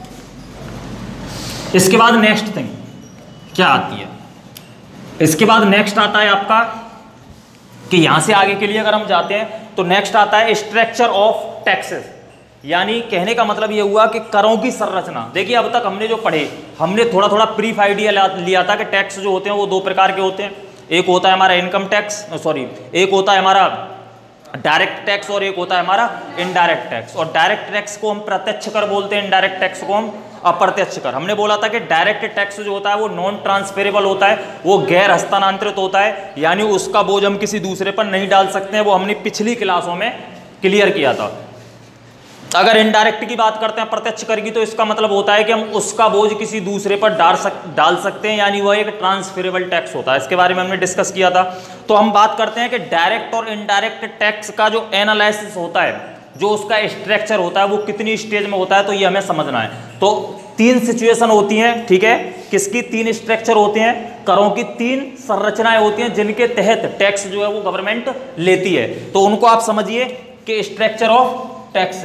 इसके बाद नेक्स्ट थिंग क्या आती है? इसके बाद नेक्स्ट आता है आपका कि यहां से आगे के लिए अगर हम जाते हैं तो नेक्स्ट आता है स्ट्रक्चर ऑफ टैक्सेस। यानी कहने का मतलब ये हुआ कि करों की संरचना। देखिए, अब तक हमने जो पढ़े, हमने थोड़ा थोड़ा ब्रीफ आइडिया लिया था कि टैक्स जो होते हैं वो दो प्रकार के होते हैं। एक होता है हमारा इनकम टैक्स, सॉरी एक होता है हमारा डायरेक्ट टैक्स और एक होता है हमारा इनडायरेक्ट टैक्स। और डायरेक्ट टैक्स को हम प्रत्यक्ष कर बोलते हैं, इनडायरेक्ट टैक्स को हम अप्रत्यक्ष कर। हमने बोला था कि डायरेक्ट टैक्स जो होता है वो नॉन ट्रांसफेरेबल होता है, वो गैर हस्तांतरित होता है, यानी उसका बोझ हम किसी दूसरे पर नहीं डाल सकते हैं। वो हमने पिछली क्लासों में क्लियर किया था। अगर इनडायरेक्ट की बात करते हैं, प्रत्यक्ष कर की, तो इसका मतलब होता है कि हम उसका बोझ किसी दूसरे पर डाल सक डाल सकते हैं, यानी वह एक ट्रांसफेरेबल टैक्स होता है। इसके बारे में हमने डिस्कस किया था। तो हम बात करते हैं कि डायरेक्ट और इनडायरेक्ट टैक्स का जो एनालिसिस होता है, जो उसका स्ट्रक्चर होता है, वो कितनी स्टेज में होता है, तो ये हमें समझना है। तो तीन सिचुएशन होती हैं, ठीक है? किसकी? तीन स्ट्रक्चर होते हैं, करों की तीन संरचनाएं होती हैं जिनके तहत टैक्स जो है वो गवर्नमेंट लेती है। तो उनको आप समझिए कि structure of tax,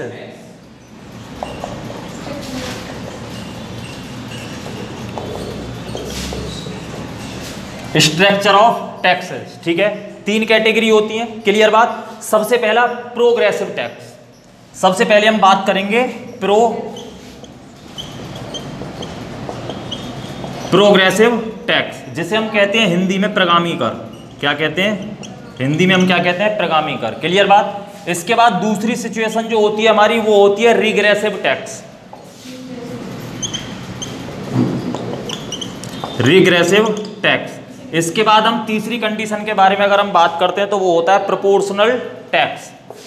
structure of taxes, ठीक है? तीन कैटेगरी होती हैं। क्लियर बात? सबसे पहला प्रोग्रेसिव टैक्स। सबसे पहले हम बात करेंगे प्रो प्रोग्रेसिव टैक्स, जिसे हम कहते हैं हिंदी में प्रगामी कर। क्या कहते हैं हिंदी में? हम क्या कहते हैं? प्रगामी कर। क्लियर बात? इसके बाद दूसरी सिचुएशन जो होती है हमारी, वो होती है रिग्रेसिव टैक्स। Regressive tax. इसके बाद हम तीसरी कंडीशन के बारे में अगर हम बात करते हैं तो वो होता है प्रोपोर्शनल टैक्स।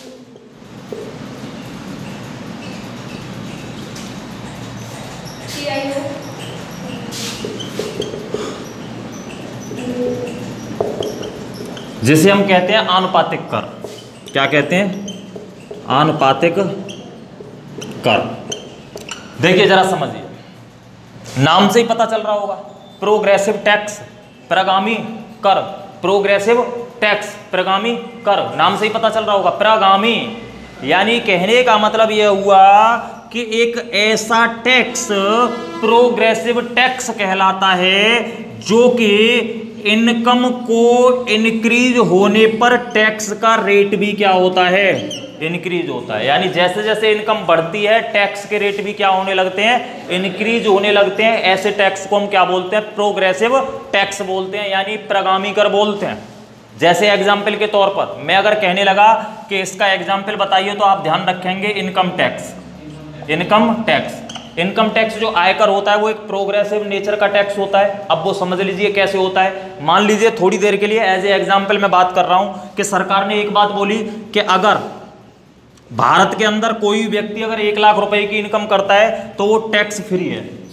जिसे हम कहते हैं आनुपातिक कर। क्या कहते हैं? आनुपातिक कर। देखिए जरा समझिए, नाम से ही पता चल रहा होगा, प्रोग्रेसिव टैक्स, प्रगामी कर। प्रोग्रेसिव टैक्स, प्रगामी कर, नाम से ही पता चल रहा होगा, प्रगामी। यानी कहने का मतलब यह हुआ कि एक ऐसा टैक्स प्रोग्रेसिव टैक्स कहलाता है जो कि इनकम को इंक्रीज होने पर टैक्स का रेट भी क्या होता है? इंक्रीज होता है। यानी जैसे जैसे इनकम बढ़ती है टैक्स के रेट भी क्या होने लगते हैं? इंक्रीज होने लगते हैं। ऐसे टैक्स को हम क्या बोलते हैं? प्रोग्रेसिव टैक्स बोलते हैं, यानी प्रगामी कर बोलते हैं। जैसे एग्जाम्पल के तौर पर मैं अगर कहने लगा कि इसका एग्जाम्पल बताइए, तो आप ध्यान रखेंगे income tax. Income tax income tax जो आयकर होता है वो एक प्रोग्रेसिव नेचर का टैक्स होता है। अब वो समझ लीजिए कैसे होता है। मान लीजिए थोड़ी देर के लिए एज ए एग्जाम्पल मैं बात कर रहा हूं कि सरकार ने एक बात बोली कि अगर भारत के अंदर कोई व्यक्ति अगर एक लाख रुपए की इनकम करता है तो वो टैक्स फ्री है।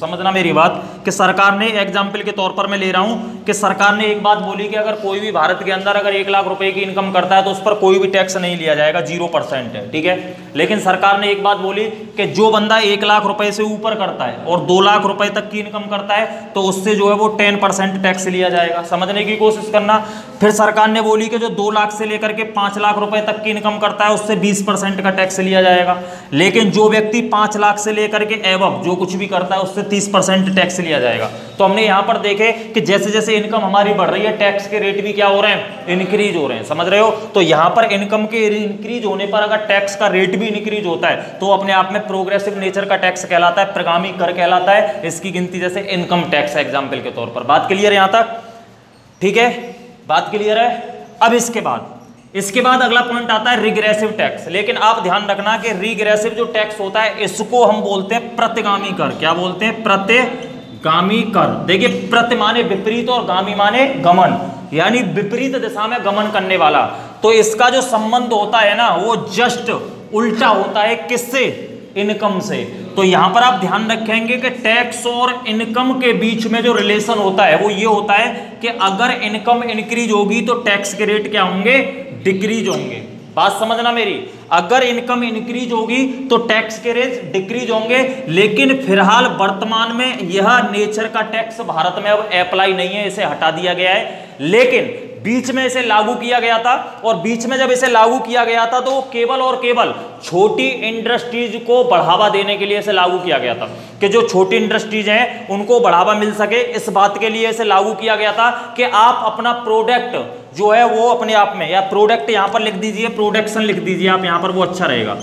समझना मेरी बात कि सरकार ने, एग्जाम्पल के तौर पर मैं ले रहा हूं कि सरकार ने एक बात बोली कि अगर कोई भी भारत के अंदर अगर एक लाख रुपए की इनकम करता है तो उस पर कोई भी टैक्स नहीं लिया जाएगा, जीरो परसेंट है, ठीक है। लेकिन सरकार ने एक बात बोली कि जो बंदा एक लाख रुपए से ऊपर करता है और दो लाख रुपए तक की इनकम करता है तो उससे जो है वो टेन परसेंट टैक्स लिया जाएगा। समझने की कोशिश करना। फिर सरकार ने बोली कि जो दो लाख से लेकर के पांच लाख रुपए तक की इनकम करता है उससे बीस परसेंट का टैक्स लिया जाएगा। लेकिन जो व्यक्ति पांच लाख से लेकर के एवं जो कुछ भी करता है उससे तीस परसेंट टैक्स लिया जाएगा। तो हमने यहां पर देखे कि जैसे जैसे इनकम हमारी बढ़ रही है टैक्स के रेट भी क्या हो रहे हैं, इंक्रीज हो रहे हैं। समझ रहे हो? तो यहां पर इनकम के इंक्रीज होने पर अगर टैक्स का रेट भी इंक्रीज होता है तो अपने आप में प्रोग्रेसिव नेचर का टैक्स कहलाता है, प्रगामी कर कहलाता है। इसकी गिनती जैसे इनकम टैक्स एग्जाम्पल के तौर पर। बात क्लियर है यहां तक? ठीक है, बात क्लियर है। अब इसके बाद इसके बाद अगला पॉइंट आता है रिग्रेसिव टैक्स। लेकिन आप ध्यान रखना कि रिग्रेसिव जो टैक्स होता है इसको हम बोलते हैं प्रतिगामी कर। क्या बोलते हैं? प्रतिगामी कर। देखिए, प्रति माने विपरीत और गामी माने गमन, यानी विपरीत दिशा में गमन करने वाला। तो इसका जो संबंध होता है ना वो जस्ट उल्टा होता है। किससे? इनकम से। तो यहां पर आप ध्यान रखेंगे कि टैक्स और इनकम के बीच में जो रिलेशन होता है वो ये होता है कि अगर इनकम इंक्रीज होगी तो टैक्स के रेट क्या होंगे? डिक्रीज होंगे। बात समझना मेरी। अगर इनकम इंक्रीज होगी तो टैक्स के रेट डिक्रीज होंगे। लेकिन फिलहाल वर्तमान में यह नेचर का टैक्स भारत में अब अप्लाई नहीं है, इसे हटा दिया गया है। लेकिन बीच में इसे लागू किया गया था और बीच में जब इसे लागू किया गया था तो वो केवल और केवल छोटी इंडस्ट्रीज को बढ़ावा देने के लिए इसे लागू किया गया था कि जो छोटी इंडस्ट्रीज हैं उनको बढ़ावा मिल सके। इस बात के लिए इसे लागू किया गया था कि आप अपना प्रोडक्ट जो है वो अपने आप में, या प्रोडक्ट यहां पर लिख दीजिए, प्रोडक्शन लिख दीजिए आप यहां पर, वो अच्छा रहेगा।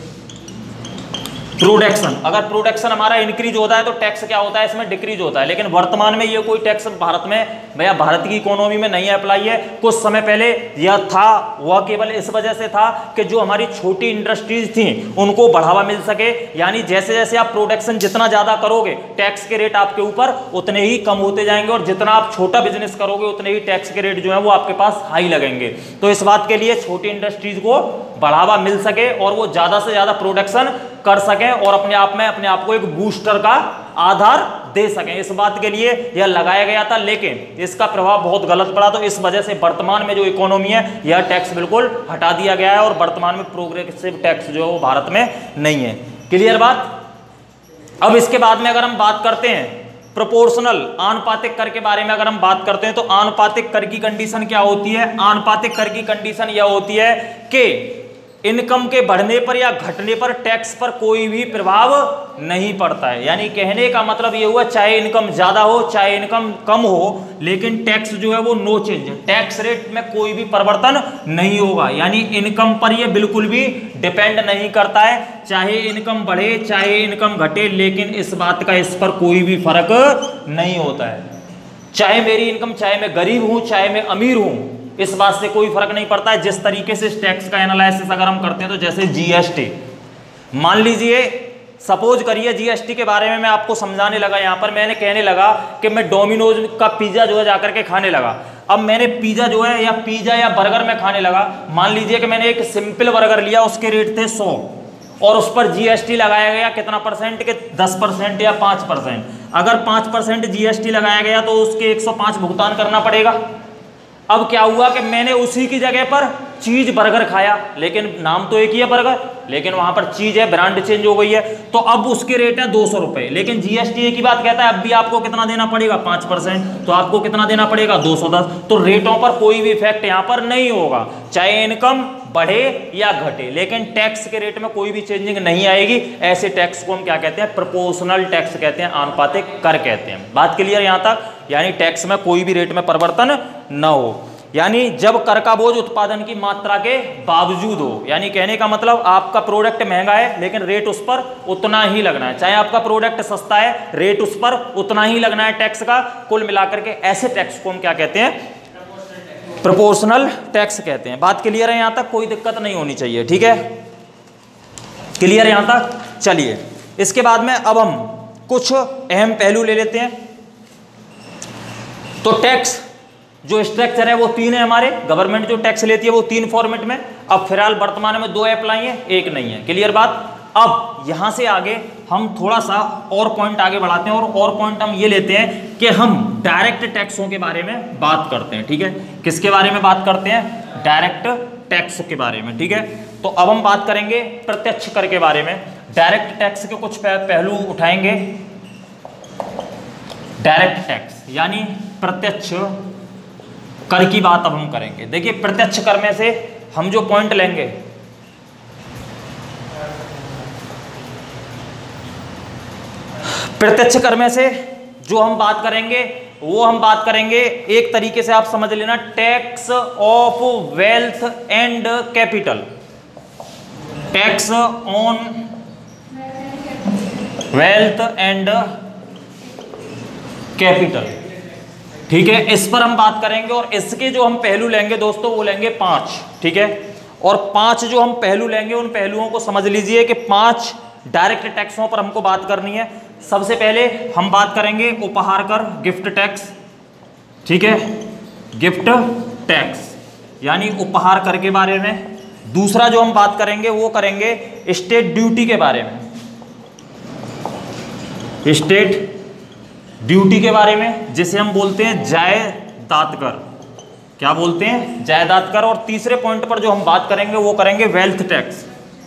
प्रोडक्शन, अगर प्रोडक्शन हमारा इंक्रीज होता है तो टैक्स क्या होता है? इसमें डिक्रीज होता है। लेकिन वर्तमान में ये कोई टैक्स भारत में, भैया भारत की इकोनॉमी में नहीं अप्लाई है। कुछ समय पहले यह था, वह केवल इस वजह से था कि जो हमारी छोटी इंडस्ट्रीज थी उनको बढ़ावा मिल सके। यानी जैसे जैसे आप प्रोडक्शन जितना ज्यादा करोगे टैक्स के रेट आपके ऊपर उतने ही कम होते जाएंगे, और जितना आप छोटा बिजनेस करोगे उतने ही टैक्स के रेट जो है वो आपके पास हाई लगेंगे। तो इस बात के लिए छोटी इंडस्ट्रीज को बढ़ावा मिल सके और वो ज्यादा से ज्यादा प्रोडक्शन कर सकें और अपने आप में अपने आप को एक बूस्टर का आधार दे सकें, इस बात के लिए यह लगाया गया था। लेकिन इसका प्रभाव बहुत गलत पड़ा, तो इस वजह से वर्तमान में जो इकोनॉमी है यह टैक्स बिल्कुल हटा दिया गया है और वर्तमान में प्रोग्रेसिव टैक्स जो है वो भारत में नहीं है। क्लियर बात? अब इसके बाद में अगर हम बात करते हैं प्रोपोर्शनल आनुपातिक कर के बारे में, अगर हम बात करते हैं तो आनुपातिक कर की कंडीशन क्या होती है? आनुपातिक कर की कंडीशन यह होती है कि इनकम के बढ़ने पर या घटने पर टैक्स पर कोई भी प्रभाव नहीं पड़ता है। यानी कहने का मतलब ये हुआ चाहे इनकम ज्यादा हो चाहे इनकम कम हो, लेकिन टैक्स जो है वो नो चेंज, टैक्स रेट में कोई भी परिवर्तन नहीं होगा। यानी इनकम पर ये बिल्कुल भी डिपेंड नहीं करता है, चाहे इनकम बढ़े चाहे इनकम घटे, लेकिन इस बात का इस पर कोई भी फर्क नहीं होता है। चाहे मेरी इनकम, चाहे मैं गरीब हूं चाहे मैं अमीर हूं, इस बात से कोई फर्क नहीं पड़ता है। जिस तरीके से इस टैक्स का एनालिसिस अगर हम करते हैं तो जैसे जीएसटी, मान लीजिए सपोज करिए जीएसटी के बारे में मैं आपको समझाने लगा, यहां पर मैंने कहने लगा कि मैं डोमिनोज का पिज्जा जो है जाकर के खाने लगा। अब मैंने पिज्जा जो है या पिज्जा या बर्गर में खाने लगा, मान लीजिए कि मैंने एक सिंपल बर्गर लिया, उसके रेट थे सौ और उस पर जीएसटी लगाया गया कितना परसेंट के? दस परसेंट या पांच परसेंट। अगर पांच परसेंट जीएसटी लगाया गया तो उसके एक सौ पांच भुगतान करना पड़ेगा। अब क्या हुआ कि मैंने उसी की जगह पर चीज बर्गर खाया, लेकिन नाम तो एक ही है बर्गर, लेकिन वहां पर चीज है, ब्रांड चेंज हो गई है, तो अब उसके रेट है दो सौ रुपए। लेकिन जीएसटी एक ही बात कहता है अब भी आपको कितना देना पड़ेगा? पांच परसेंट, तो आपको कितना देना पड़ेगा? दो सौ दस। तो रेटों पर कोई भी इफेक्ट यहां पर नहीं होगा, चाहे इनकम बढ़े या घटे, लेकिन टैक्स के रेट में कोई भी चेंजिंग नहीं आएगी। ऐसे टैक्स को हम क्या कहते हैं? प्रोपोर्शनल टैक्स कहते हैं, आनुपातिक कर कहते हैं। बात क्लियर यहां तक? यानी टैक्स में कोई भी रेट में परिवर्तन न हो, यानी जब कर का बोझ उत्पादन की मात्रा के बावजूद हो। यानी कहने का मतलब आपका प्रोडक्ट महंगा है लेकिन रेट उस पर उतना ही लगना है, चाहे आपका प्रोडक्ट सस्ता है रेट उस पर उतना ही लगना है टैक्स का। कुल मिलाकर के ऐसे टैक्स को हम क्या कहते हैं? प्रोपोर्शनल टैक्स कहते हैं। बात क्लियर है यहां तक? कोई दिक्कत नहीं होनी चाहिए, ठीक है? क्लियर है यहां तक? चलिए इसके बाद में अब हम कुछ अहम पहलू ले लेते हैं। तो टैक्स जो स्ट्रक्चर है वो तीन है हमारे, गवर्नमेंट जो टैक्स लेती है वो तीन फॉर्मेट में। अब फिलहाल वर्तमान में दो अप्लाई है, एक नहीं है। क्लियर बात? अब यहां से आगे हम थोड़ा सा और पॉइंट आगे बढ़ाते हैं और और पॉइंट हम ये लेते हैं कि हम डायरेक्ट टैक्सों के बारे में बात करते हैं। ठीक है, किसके बारे में बात करते हैं? डायरेक्ट टैक्स के बारे में। ठीक है, तो अब हम बात करेंगे प्रत्यक्ष कर के बारे में। डायरेक्ट टैक्स के कुछ पहलू उठाएंगे। डायरेक्ट टैक्स यानी प्रत्यक्ष कर की बात अब हम करेंगे। देखिए, प्रत्यक्ष कर में से हम जो पॉइंट लेंगे, प्रत्यक्ष कर में से जो हम बात करेंगे वो हम बात करेंगे एक तरीके से आप समझ लेना, tax of wealth and capital. Tax on wealth and capital. ठीक है, इस पर हम बात करेंगे और इसके जो हम पहलू लेंगे दोस्तों वो लेंगे पांच। ठीक है, और पांच जो हम पहलू लेंगे उन पहलुओं को समझ लीजिए कि पांच डायरेक्ट टैक्सों पर हमको बात करनी है। सबसे पहले हम बात करेंगे उपहार कर, गिफ्ट टैक्स। ठीक है, गिफ्ट टैक्स यानी उपहार कर के बारे में। दूसरा जो हम बात करेंगे वो करेंगे स्टेट ड्यूटी के बारे में। स्टेट ड्यूटी के बारे में, जिसे हम बोलते हैं जायदाद कर। क्या बोलते हैं? जायदाद कर। और तीसरे पॉइंट पर जो हम बात करेंगे वो करेंगे वेल्थ टैक्स।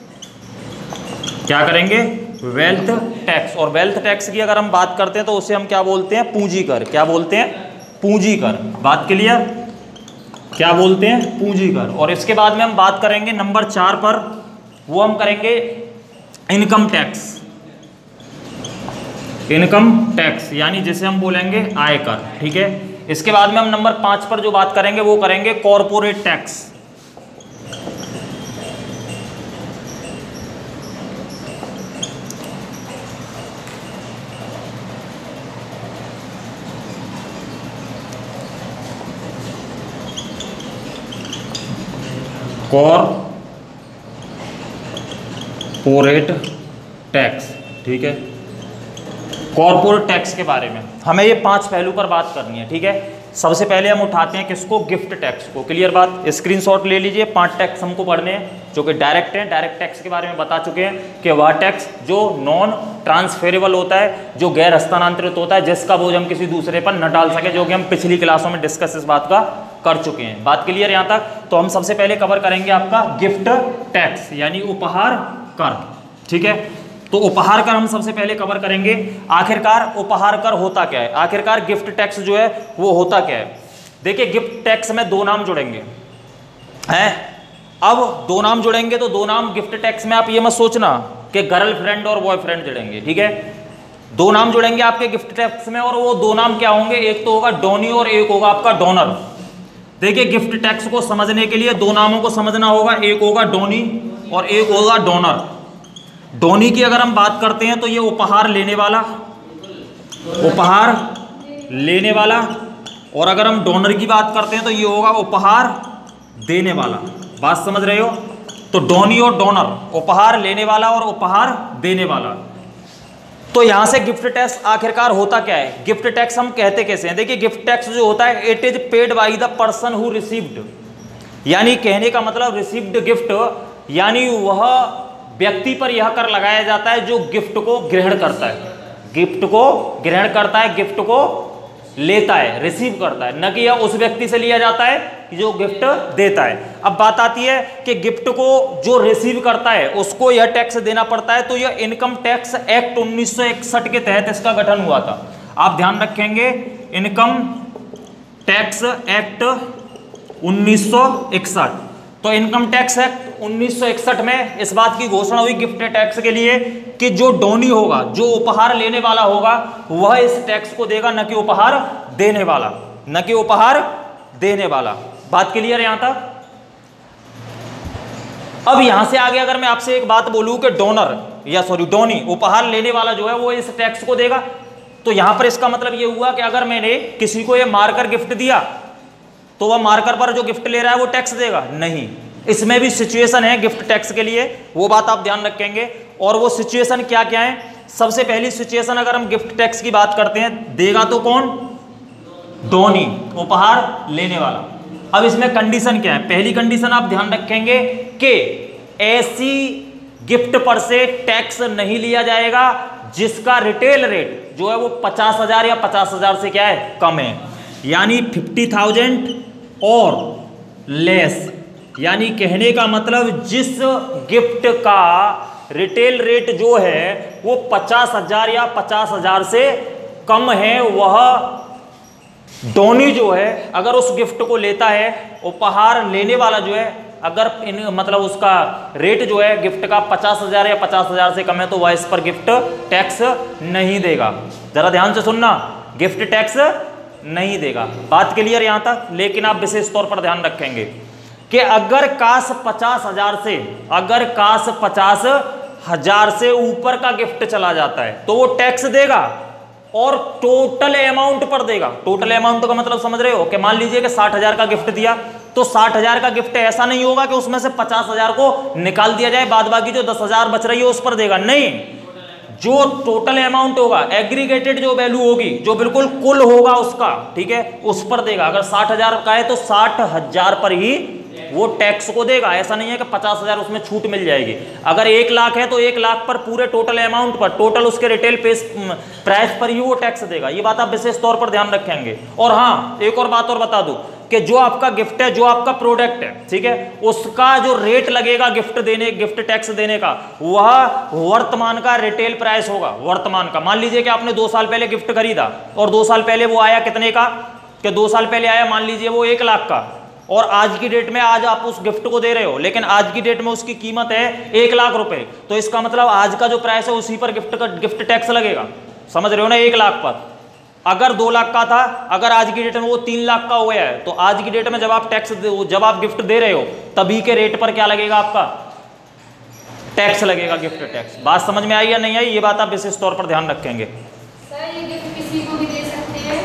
क्या करेंगे? Wealth tax. और वेल्थ टैक्स की अगर हम बात करते हैं तो उसे हम क्या बोलते हैं? पूंजी कर। क्या बोलते हैं? पूंजी कर। बात क्लियर? क्या बोलते हैं? पूंजी कर। और इसके बाद में हम बात करेंगे नंबर चार पर, वो हम करेंगे इनकम टैक्स। इनकम टैक्स यानी जिसे हम बोलेंगे आयकर। ठीक है, इसके बाद में हम नंबर पांच पर जो बात करेंगे वो करेंगे कॉरपोरेट टैक्स। Corporate tax. ठीक है, कॉरपोरेट टैक्स के बारे में हमें ये पांच पहलू पर बात करनी है। ठीक है, सबसे पहले हम उठाते हैं किसको? गिफ्ट टैक्स को। क्लियर बात? स्क्रीनशॉट ले लीजिए। पांच टैक्स हमको पढ़ने हैं जो कि डायरेक्ट हैं। डायरेक्ट टैक्स के बारे में बता चुके हैं कि वह टैक्स जो नॉन ट्रांसफेरेबल होता है, जो गैर हस्तांतरित होता है, जिसका बोझ हम किसी दूसरे पर न डाल सके, जो कि हम पिछली क्लासों में डिस्कस इस बात का कर चुके हैं। बात क्लियर यहाँ तक? तो हम सबसे पहले कवर करेंगे आपका गिफ्ट टैक्स यानी उपहार कर। ठीक है, तो उपहार कर हम सबसे पहले कवर करेंगे। आखिरकार उपहार कर होता क्या है? आखिरकार गिफ्ट टैक्स जो है वो होता क्या है? देखिए, गिफ्ट टैक्स में दो नाम जुड़ेंगे हैं। अब दो नाम जुड़ेंगे तो दो नाम गिफ्ट टैक्स में आप ये मत सोचना कि गर्लफ्रेंड और बॉयफ्रेंड जुड़ेंगे। ठीक है, दो नाम जुड़ेंगे आपके गिफ्ट टैक्स में और वो दो नाम क्या होंगे? एक तो होगा डोनी और एक होगा आपका डोनर। देखिए, गिफ्ट टैक्स को समझने के लिए दो नामों को समझना होगा। एक होगा डोनी और एक होगा डोनर। डोनी की अगर हम बात करते हैं तो ये उपहार लेने वाला, उपहार लेने वाला। और अगर हम डोनर की बात करते हैं तो ये होगा उपहार देने वाला। बात समझ रहे हो? तो डोनी और डोनर, उपहार लेने वाला और उपहार देने वाला। तो यहां से गिफ्ट टैक्स आखिरकार होता क्या है? गिफ्ट टैक्स हम कहते कैसे हैं? देखिए, गिफ्ट टैक्स जो होता है it is paid by the person who received, यानी कहने का मतलब रिसीव्ड गिफ्ट, यानी वह व्यक्ति पर यह कर लगाया जाता है जो गिफ्ट को ग्रहण करता है। गिफ्ट को ग्रहण करता है, गिफ्ट को लेता है, रिसीव करता है, न कि यह उस व्यक्ति से लिया जाता है जो गिफ्ट देता है। अब बात आती है कि गिफ्ट को जो रिसीव करता है उसको यह टैक्स देना पड़ता है। तो यह इनकम टैक्स एक्ट उन्नीस सौ इकसठ के तहत इसका गठन हुआ था। आप ध्यान रखेंगे, इनकम टैक्स एक्ट उन्नीस सौ इकसठ। तो इनकम टैक्स एक्ट उन्नीस सौ इकसठ में इस बात की घोषणा हुई गिफ्ट टैक्स के लिए कि जो डोनी होगा, जो उपहार लेने वाला होगा, वह इस टैक्स को देगा, न कि उपहार देने वाला, न कि उपहार देने वाला। बात क्लियर है यहां तक? अब यहां से आगे अगर मैं आपसे एक बात बोलूं कि डोनर या सॉरी डोनी, उपहार लेने वाला जो है वो इस टैक्स को देगा, तो यहां पर इसका मतलब ये हुआ कि अगर मैंने किसी को ये मारकर गिफ्ट दिया तो वह मार्कर पर जो गिफ्ट ले रहा है वो टैक्स देगा? नहीं। इसमें भी सिचुएशन है गिफ्ट टैक्स के लिए, वो बात आप ध्यान रखेंगे। और वो सिचुएशन क्या क्या है? सबसे पहली सिचुएशन अगर हम गिफ्ट टैक्स की बात करते हैं, देगा तो कौन? डोनी, उपहार लेने वाला। अब इसमें कंडीशन क्या है? पहली कंडीशन आप ध्यान रखेंगे कि ऐसी गिफ्ट पर से टैक्स नहीं लिया जाएगा जिसका रिटेल रेट जो है वो पचास हजार या पचास हजार से क्या है, कम है। यानी फिफ्टी थाउजेंड और लेस, यानी कहने का मतलब जिस गिफ्ट का रिटेल रेट जो है वो पचास हजार या पचास हजार से कम है, वह डोनी जो है अगर उस गिफ्ट को लेता है, उपहार लेने वाला जो है अगर इन मतलब उसका रेट जो है गिफ्ट का पचास हजार या पचास हजार से कम है, तो वह इस पर गिफ्ट टैक्स नहीं देगा। जरा ध्यान से सुनना, गिफ्ट टैक्स नहीं देगा। बात क्लियर यहां तक? लेकिन आप विशेष तौर पर ध्यान रखेंगे कि अगर काश पचास हजार से अगर काश पचास हजार से ऊपर का गिफ्ट चला जाता है तो वो टैक्स देगा और टोटल अमाउंट पर देगा। टोटल अमाउंट का मतलब समझ रहे हो कि मान लीजिए कि साठ हजार का गिफ्ट दिया तो साठ हजार का गिफ्ट ऐसा नहीं होगा कि उसमें से पचास हजार को निकाल दिया जाए, बाद बाकी जो दस हजार बच रही है उस पर देगा। नहीं, जो टोटल अमाउंट होगा, एग्रीगेटेड जो वैल्यू होगी, जो बिल्कुल कुल होगा उसका, ठीक है, उस पर देगा। अगर साठ हजार का है तो साठ हजार पर ही वो टैक्स को देगा। ऐसा नहीं है कि पचास हजार उसमें छूट मिल जाएगी। अगर एक लाख है तो एक लाख पर पूरे टोटल अमाउंट पर, टोटल उसके रिटेल प्राइस पर ही वो टैक्स देगा। ये बात आप विशेष तौर पर ध्यान रखेंगे। और हाँ, एक और बात और बता दूं कि जो आपका गिफ्ट है, जो आपका प्रोडक्ट है, ठीक है, उसका जो रेट लगेगा गिफ्ट देने गिफ्ट टैक्स देने का, वह वर्तमान का रिटेल प्राइस होगा, वर्तमान का। मान लीजिए कि आपने दो साल पहले गिफ्ट खरीदा और दो साल पहले वो आया कितने का, कि दो साल पहले आया मान लीजिए वो एक लाख का, और आज की डेट में आज आप उस गिफ्ट को दे रहे हो, लेकिन आज की डेट में उसकी कीमत है एक लाख रुपए। तो इसका मतलब आज का जो प्राइस है उसी पर गिफ्ट का गिफ्ट टैक्स लगेगा। समझ रहे हो ना? एक लाख पर। अगर दो लाख का था, अगर आज की डेट में वो तीन लाख का हो गया है, तो आज की डेट में जब आप टैक्स जब आप गिफ्ट दे रहे हो तभी के रेट पर क्या लगेगा? आपका टैक्स लगेगा, गिफ्ट टैक्स। बात समझ में आई या नहीं आई? ये बात आप विशेष तौर पर ध्यान रखेंगे। सर, ये गिफ्ट किसी को भी दे सकते हैं?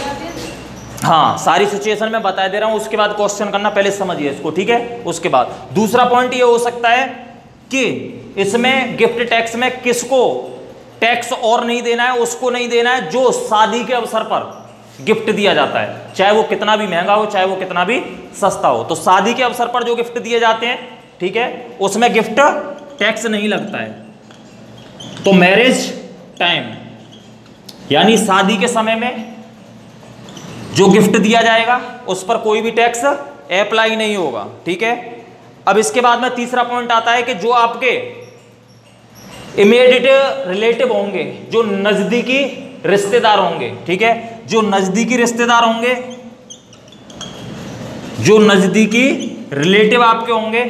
हाँ, सारी सिचुएशन में बता दे रहा हूं, उसके बाद क्वेश्चन करना, पहले समझिए इसको, ठीक है। उसके बाद दूसरा पॉइंट ये हो सकता है कि इसमें गिफ्ट टैक्स में किसको टैक्स और नहीं देना है, उसको नहीं देना है जो शादी के अवसर पर गिफ्ट दिया जाता है, चाहे वो कितना भी महंगा हो, चाहे वो कितना भी सस्ता हो। तो शादी के अवसर पर जो गिफ्ट दिए जाते हैं, ठीक है, उसमें गिफ्ट टैक्स नहीं लगता है। तो मैरिज टाइम यानी शादी के समय में जो गिफ्ट दिया जाएगा उस पर कोई भी टैक्स अप्लाई नहीं होगा, ठीक है। अब इसके बाद में तीसरा पॉइंट आता है कि जो आपके इमीडिएट रिलेटिव होंगे, जो नजदीकी रिश्तेदार होंगे, ठीक है, जो नजदीकी रिश्तेदार होंगे, जो नजदीकी रिलेटिव आपके होंगे,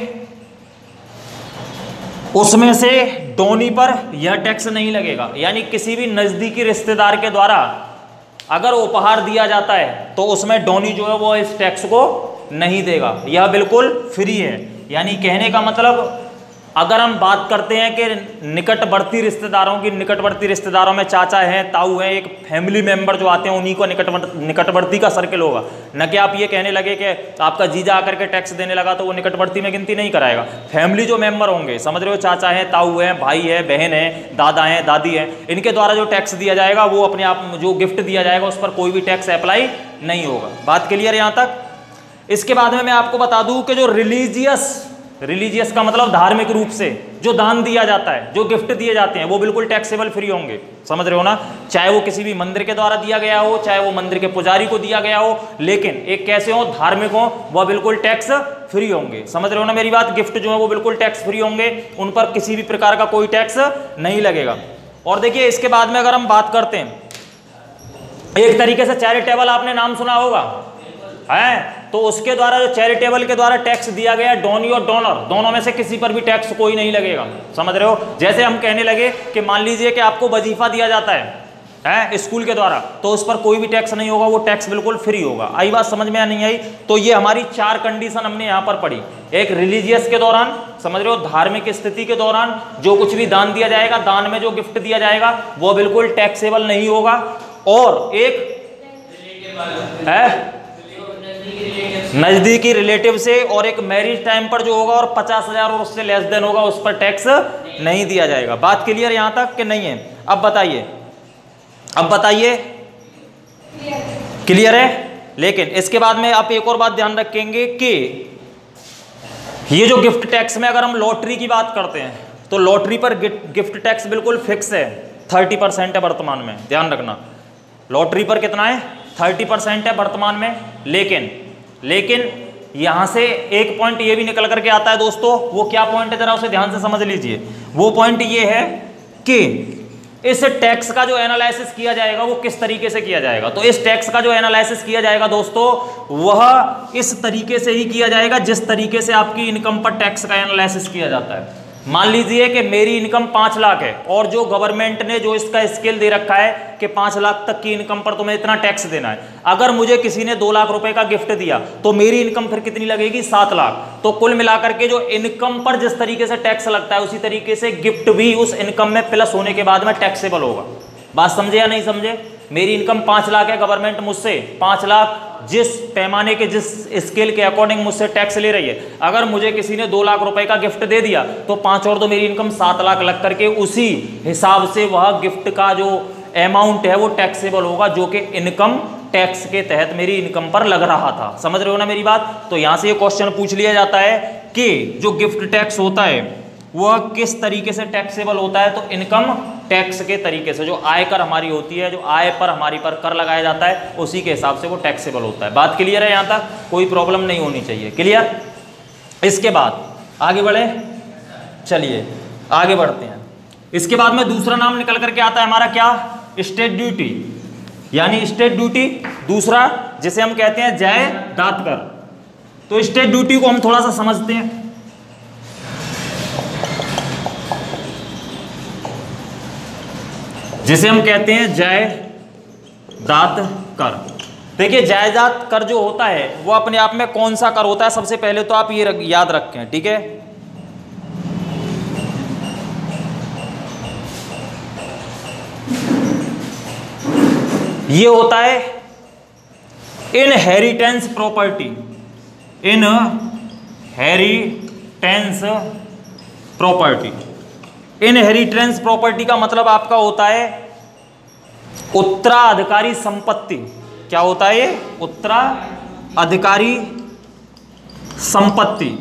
उसमें से डोनी पर यह टैक्स नहीं लगेगा। यानी किसी भी नजदीकी रिश्तेदार के द्वारा अगर उपहार दिया जाता है तो उसमें डोनी जो है वो इस टैक्स को नहीं देगा, यह बिल्कुल फ्री है। यानी कहने का मतलब अगर हम बात करते हैं कि निकटवर्ती रिश्तेदारों की, निकटवर्ती रिश्तेदारों में चाचा हैं, ताऊ हैं, एक फैमिली मेंबर जो आते हैं उन्हीं को निकटवर्ती निकटवर्ती का सर्कल होगा। न कि आप ये कहने लगे कि आपका जीजा आकर के टैक्स देने लगा तो वो निकटवर्ती में गिनती नहीं कराएगा। फैमिली जो मेंबर होंगे, समझ रहे हो, चाचा हैं, ताऊ हैं, भाई है, बहन है, दादा हैं, दादी हैं, इनके द्वारा जो टैक्स दिया जाएगा वो अपने आप, जो गिफ्ट दिया जाएगा उस पर कोई भी टैक्स अप्लाई नहीं होगा। बात क्लियर यहाँ तक? इसके बाद में मैं आपको बता दूं कि जो रिलीजियस रिलीजियस का मतलब धार्मिक रूप से जो दान दिया जाता है, जो गिफ्ट दिए जाते हैं, वो बिल्कुल टैक्सेबल फ्री होंगे। समझ रहे हो ना? चाहे वो किसी भी मंदिर के द्वारा दिया गया हो, चाहे वो मंदिर के पुजारी को दिया गया हो, लेकिन एक कैसे हो, धार्मिक हो, वह बिल्कुल टैक्स फ्री होंगे। समझ रहे हो ना मेरी बात? गिफ्ट जो है वो बिल्कुल टैक्स फ्री होंगे, उन पर किसी भी प्रकार का कोई टैक्स नहीं लगेगा। और देखिए इसके बाद में अगर हम बात करते हैं, एक तरीके से चैरिटेबल आपने नाम सुना होगा, है, तो उसके द्वारा जो चैरिटेबल के द्वारा टैक्स दिया गया, डोनी और डोनर दोनों में से किसी पर भी टैक्स कोई नहीं लगेगा। समझ रहे हो? जैसे हम कहने लगे कि मान लीजिए कि आपको वजीफा दिया जाता है, है स्कूल के द्वारा, तो उस पर कोई भी टैक्स नहीं होगा, वो टैक्स बिल्कुल फ्री होगा। आई बात समझ में या नहीं आई? तो ये हमारी चार कंडीशन हमने यहाँ पर पढ़ी। एक रिलीजियस के दौरान, समझ रहे हो, धार्मिक स्थिति के दौरान जो कुछ भी दान दिया जाएगा, दान में जो गिफ्ट दिया जाएगा वो बिल्कुल टैक्सेबल नहीं होगा। और एक है नजदीकी रिलेटिव से, और एक मैरिज टाइम पर जो होगा और पचास हजार और उससे लेस देन होगा, उस पर टैक्स नहीं दिया जाएगा। बात क्लियर यहां तक कि नहीं है? अब बताइए, अब बताइए, क्लियर है? लेकिन इसके बाद में आप एक और बात ध्यान रखेंगे कि ये जो गिफ्ट टैक्स में अगर हम लॉटरी की बात करते हैं, तो लॉटरी पर गिफ्ट टैक्स बिल्कुल फिक्स है, थर्टी परसेंट है वर्तमान में, ध्यान रखना। लॉटरी पर कितना है? थर्टी परसेंट है वर्तमान में। लेकिन लेकिन यहां से एक पॉइंट ये भी निकल करके आता है दोस्तों, वो क्या पॉइंट है जरा उसे ध्यान से समझ लीजिए। वो पॉइंट ये है कि इस टैक्स का जो एनालिसिस किया जाएगा वो किस तरीके से किया जाएगा। तो इस टैक्स का जो एनालिसिस किया जाएगा दोस्तों, वह इस तरीके से ही किया जाएगा जिस तरीके से आपकी इनकम पर टैक्स का एनालिसिस किया जाता है। मान लीजिए कि मेरी इनकम पाँच लाख है और जो गवर्नमेंट ने जो इसका स्केल दे रखा है कि पाँच लाख तक की इनकम पर तुम्हें इतना टैक्स देना है। अगर मुझे किसी ने दो लाख रुपए का गिफ्ट दिया तो मेरी इनकम फिर कितनी लगेगी? सात लाख। तो कुल मिलाकर के जो इनकम पर जिस तरीके से टैक्स लगता है उसी तरीके से गिफ्ट भी उस इनकम में प्लस होने के बाद में टैक्सेबल होगा। बात समझे या नहीं समझे? मेरी इनकम पाँच लाख है, गवर्नमेंट मुझसे पाँच लाख जिस पैमाने के जिस स्केल के अकॉर्डिंग मुझसे टैक्स ले रही है, अगर मुझे किसी ने दो लाख रुपए का गिफ्ट दे दिया तो पाँच और दो मेरी इनकम सात लाख लग करके उसी हिसाब से वह गिफ्ट का जो अमाउंट है वो टैक्सेबल होगा, जो कि इनकम टैक्स के तहत मेरी इनकम पर लग रहा था। समझ रहे हो ना मेरी बात? तो यहां से ये क्वेश्चन पूछ लिया जाता है कि जो गिफ्ट टैक्स होता है वह किस तरीके से टैक्सेबल होता है। तो इनकम टैक्स के तरीके से, जो आयकर हमारी होती है, जो आय पर हमारी पर कर लगाया जाता है, उसी के हिसाब से वो टैक्सेबल होता है। बात क्लियर है? यहाँ तक कोई प्रॉब्लम नहीं होनी चाहिए। क्लियर? इसके बाद आगे बढ़े, चलिए आगे बढ़ते हैं। इसके बाद में दूसरा नाम निकल करके आता है हमारा क्या? स्टेट ड्यूटी, यानी स्टेट ड्यूटी दूसरा, जिसे हम कहते हैं जायदाद कर। तो स्टेट ड्यूटी को हम थोड़ा सा समझते हैं। जिसे हम कहते हैं जायदाद कर। देखिए जायदाद कर जो होता है वो अपने आप में कौन सा कर होता है, सबसे पहले तो आप ये रख, याद रखें, ठीक है। ये होता है inheritance property. Inheritance property inheritance property का मतलब आपका होता है उत्तराधिकारी संपत्ति। क्या होता है ये? उत्तराधिकारी संपत्ति।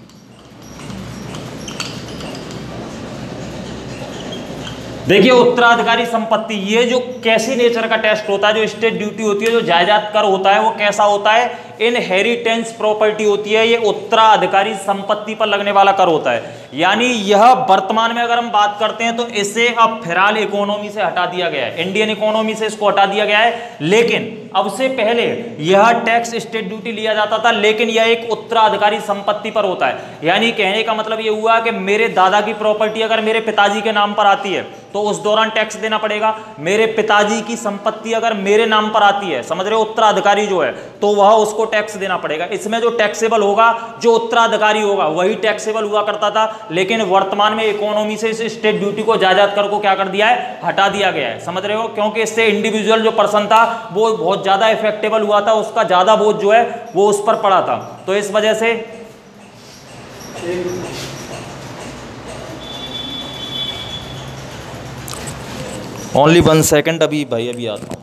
देखिए उत्तराधिकारी संपत्ति, ये जो कैसी नेचर का टेस्ट होता है, जो स्टेट ड्यूटी होती है, जो जायदाद कर होता है, वो कैसा होता है? इनहेरिटेंस प्रॉपर्टी होती है। ये उत्तराधिकारी संपत्ति पर लगने वाला कर होता है। यानी यह वर्तमान में अगर हम बात करते हैं तो इसे अब फिलहाल इकोनॉमी से हटा दिया गया है, इंडियन इकोनॉमी से इसको हटा दिया गया है। लेकिन अब से पहले यह टैक्स स्टेट ड्यूटी लिया जाता था, लेकिन यह एक उत्तराधिकारी संपत्ति पर होता है। यानी कहने का मतलब यह हुआ कि मेरे दादा की प्रॉपर्टी अगर मेरे पिताजी के नाम पर आती है तो उस दौरान टैक्स देना पड़ेगा। मेरे पिताजी की संपत्ति अगर मेरे नाम पर आती है, समझ रहे हो, उत्तराधिकारी जो है, तो वह उसको टैक्स देना पड़ेगा। इसमें जो टैक्सेबल होगा, जो उत्तराधिकारी होगा, वही टैक्सेबल हुआ करता था। लेकिन वर्तमान में इकोनॉमी से इस स्टेट ड्यूटी को, जायदाद कर को क्या कर दिया है? हटा दिया गया है। समझ रहे हो? क्योंकि इससे इंडिविजुअल जो पर्सन था वो बहुत ज्यादा इफेक्टेबल हुआ था, उसका ज्यादा बोझ जो है वो उस पर पड़ा था। तो इस वजह से ओनली वन सेकेंड, अभी भाई अभी आता हूँ।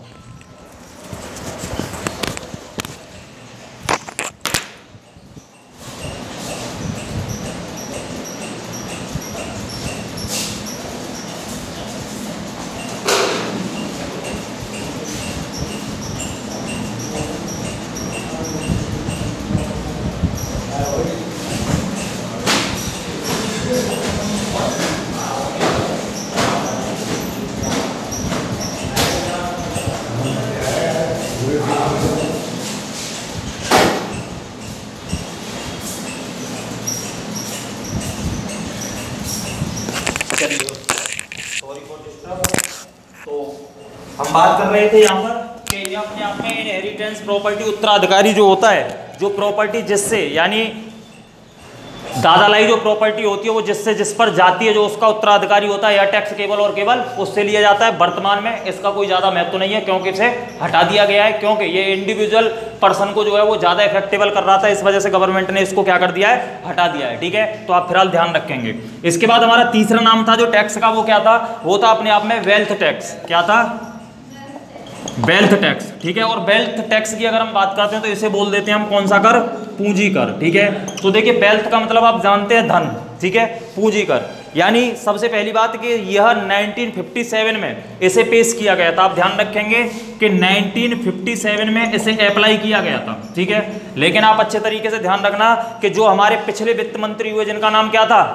तो हम बात कर रहे थे यहाँ पर कि ये अपने आप में इनहेरिटेंस प्रॉपर्टी, उत्तराधिकारी जो होता है, जो प्रॉपर्टी जिससे, यानी दादालाई जो प्रॉपर्टी होती है वो जिससे जिस पर जाती है, जो उसका उत्तराधिकारी होता है, यह टैक्स केवल और केवल उससे लिया जाता है। वर्तमान में इसका कोई ज़्यादा महत्व नहीं है क्योंकि इसे हटा दिया गया है, क्योंकि ये इंडिविजुअल पर्सन को जो है वो ज़्यादा इफेक्टेबल कर रहा था। इस वजह से गवर्नमेंट ने इसको क्या कर दिया है? हटा दिया है। ठीक है, तो आप फिलहाल ध्यान रखेंगे। इसके बाद हमारा तीसरा नाम था जो टैक्स का, वो क्या था? वो था अपने आप में वेल्थ टैक्स। क्या था? Wealth tax. ठीक है, और वेल्थ टैक्स की अगर हम बात करते हैं तो इसे बोल देते हैं हम कौन सा कर? पूंजी कर। ठीक है, तो देखिए वेल्थ का मतलब आप जानते हैं धन, ठीक है, पूंजी कर। यानी सबसे पहली बात कि यह नाइनटीन फिफ्टी सेवन में इसे पेश किया गया था। आप ध्यान रखेंगे कि नाइनटीन फिफ्टी सेवन में इसे अप्लाई किया गया था, ठीक है। लेकिन आप अच्छे तरीके से ध्यान रखना कि जो हमारे पिछले वित्त मंत्री हुए जिनका नाम क्या था,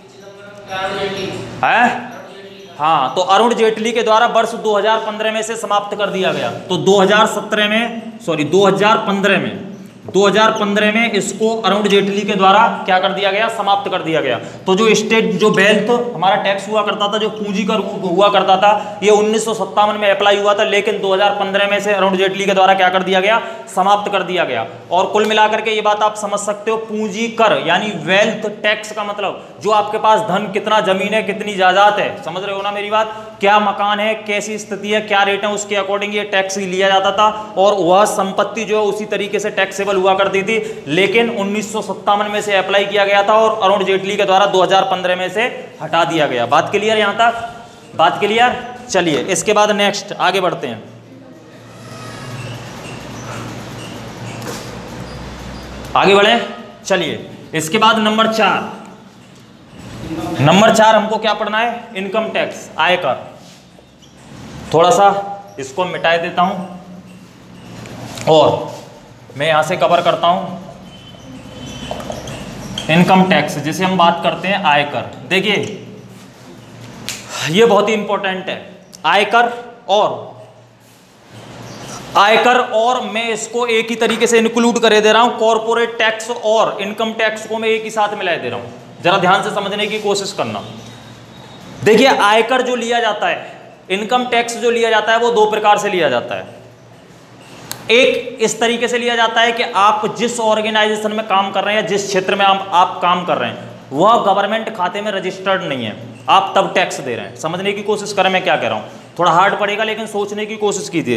है हाँ, तो अरुण जेटली के द्वारा वर्ष दो हज़ार पंद्रह में इसे समाप्त कर दिया गया। तो दो हज़ार सत्रह में सॉरी दो हज़ार पंद्रह में दो हज़ार पंद्रह में इसको अरुण जेटली के द्वारा क्या कर दिया गया, समाप्त कर दिया गया। तो जो स्टेट जो वेल्थ हमारा टैक्स हुआ करता था, जो पूंजी कर हुआ करता था, ये उन्नीस सौ सत्तावन में अप्लाई हुआ था, लेकिन दो हज़ार पंद्रह में से अरुण जेटली के द्वारा क्या कर दिया गया, समाप्त कर दिया गया। और कुल मिलाकर के ये बात आप समझ सकते हो, पूंजी कर यानी वेल्थ टैक्स का मतलब जो आपके पास धन, कितना जमीन है, कितनी जायदाद है, समझ रहे हो ना मेरी बात, क्या मकान है, कैसी स्थिति है, क्या रेट है, उसके अकॉर्डिंग ये टैक्स लिया जाता था। और वह संपत्ति जो है उसी तरीके से टैक्सेबल हुआ करती थी। लेकिन उन्नीस सौ सत्तावन में से अप्लाई किया गया था और अरुण जेटली के द्वारा दो हज़ार पंद्रह में से हटा दिया गया। बात क्लियर यहां तक, बात क्लियर। चलिए इसके बाद नेक्स्ट आगे बढ़ते हैं। आगे बढ़े, चलिए इसके बाद नंबर चार नंबर चार हमको क्या पढ़ना है, इनकम टैक्स, आयकर। थोड़ा सा इसको मिटा देता हूं और मैं यहां से कवर करता हूं इनकम टैक्स, जिसे हम बात करते हैं आयकर। देखिए ये बहुत ही इंपॉर्टेंट है, आयकर और आयकर और मैं इसको एक ही तरीके से इंक्लूड करे दे रहा हूं, कॉर्पोरेट टैक्स और इनकम टैक्स को मैं एक ही साथ मिला दे रहा हूं। जरा ध्यान से समझने की कोशिश करना। देखिए आयकर जो लिया जाता है, इनकम टैक्स जो लिया जाता है, वो दो प्रकार से लिया जाता है। एक इस तरीके से लिया जाता है कि आप जिस ऑर्गेनाइजेशन में काम कर रहे हैं, जिस क्षेत्र में आप, आप काम कर रहे हैं, वह गवर्नमेंट खाते में रजिस्टर्ड नहीं है, आप तब टैक्स दे रहे हैं। समझने की कोशिश करें मैं क्या कह रहा हूं, थोड़ा हार्ड पड़ेगा लेकिन सोचने की कोशिश कीजिए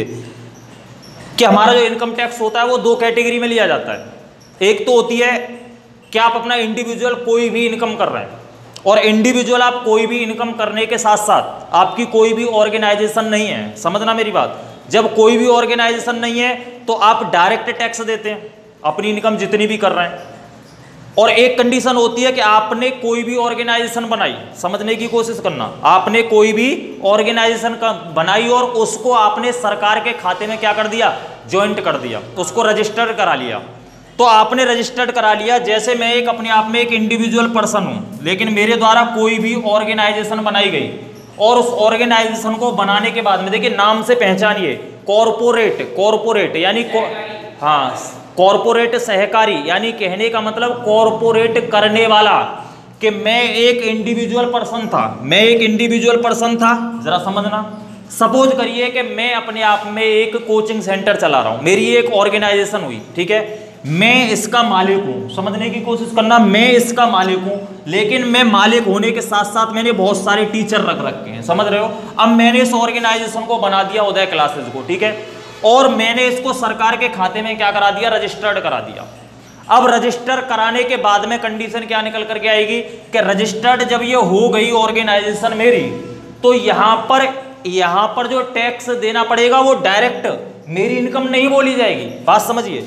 कि हमारा जो इनकम टैक्स होता है वो दो कैटेगरी में लिया जाता है। एक तो होती है कि आप अपना इंडिविजुअल कोई भी इनकम कर रहे हैं, और इंडिविजुअल आप कोई भी इनकम करने के साथ साथ आपकी कोई भी ऑर्गेनाइजेशन नहीं है। समझना मेरी बात, जब कोई भी ऑर्गेनाइजेशन नहीं है तो आप डायरेक्ट टैक्स देते हैं अपनी इनकम जितनी भी कर रहे हैं। और एक कंडीशन होती है कि आपने कोई भी ऑर्गेनाइजेशन बनाई, समझने की कोशिश करना, आपने कोई भी ऑर्गेनाइजेशन का बनाई और उसको आपने सरकार के खाते में क्या कर दिया, ज्वाइंट कर दिया, उसको रजिस्टर्ड करा लिया। तो आपने रजिस्टर्ड करा लिया, जैसे मैं एक अपने आप में एक इंडिविजुअल पर्सन हूं, लेकिन मेरे द्वारा कोई भी ऑर्गेनाइजेशन बनाई गई और उस ऑर्गेनाइजेशन को बनाने के बाद में देखिए नाम से पहचानिए, कॉर्पोरेट, कॉर्पोरेट यानी हाँ कॉर्पोरेट सहकारी, यानी कहने का मतलब कॉर्पोरेट करने वाला, कि मैं एक इंडिविजुअल पर्सन था, मैं एक इंडिविजुअल पर्सन था। जरा समझना, सपोज करिए कि मैं अपने आप में एक कोचिंग सेंटर चला रहा हूं, मेरी एक ऑर्गेनाइजेशन हुई, ठीक है, मैं इसका मालिक हूं। समझने की कोशिश करना, मैं इसका मालिक हूं, लेकिन मैं मालिक होने के साथ साथ मैंने बहुत सारे टीचर रख रखे हैं, समझ रहे हो। अब मैंने इस ऑर्गेनाइजेशन को बना दिया उदय क्लासेस को, ठीक है, और मैंने इसको सरकार के खाते में क्या करा दिया, रजिस्टर्ड करा दिया। अब रजिस्टर कराने के बाद में कंडीशन क्या निकल करके आएगी कि रजिस्टर्ड जब ये हो गई ऑर्गेनाइजेशन मेरी, तो यहां पर यहां पर जो टैक्स देना पड़ेगा वो डायरेक्ट मेरी इनकम नहीं बोली जाएगी। बात समझिए,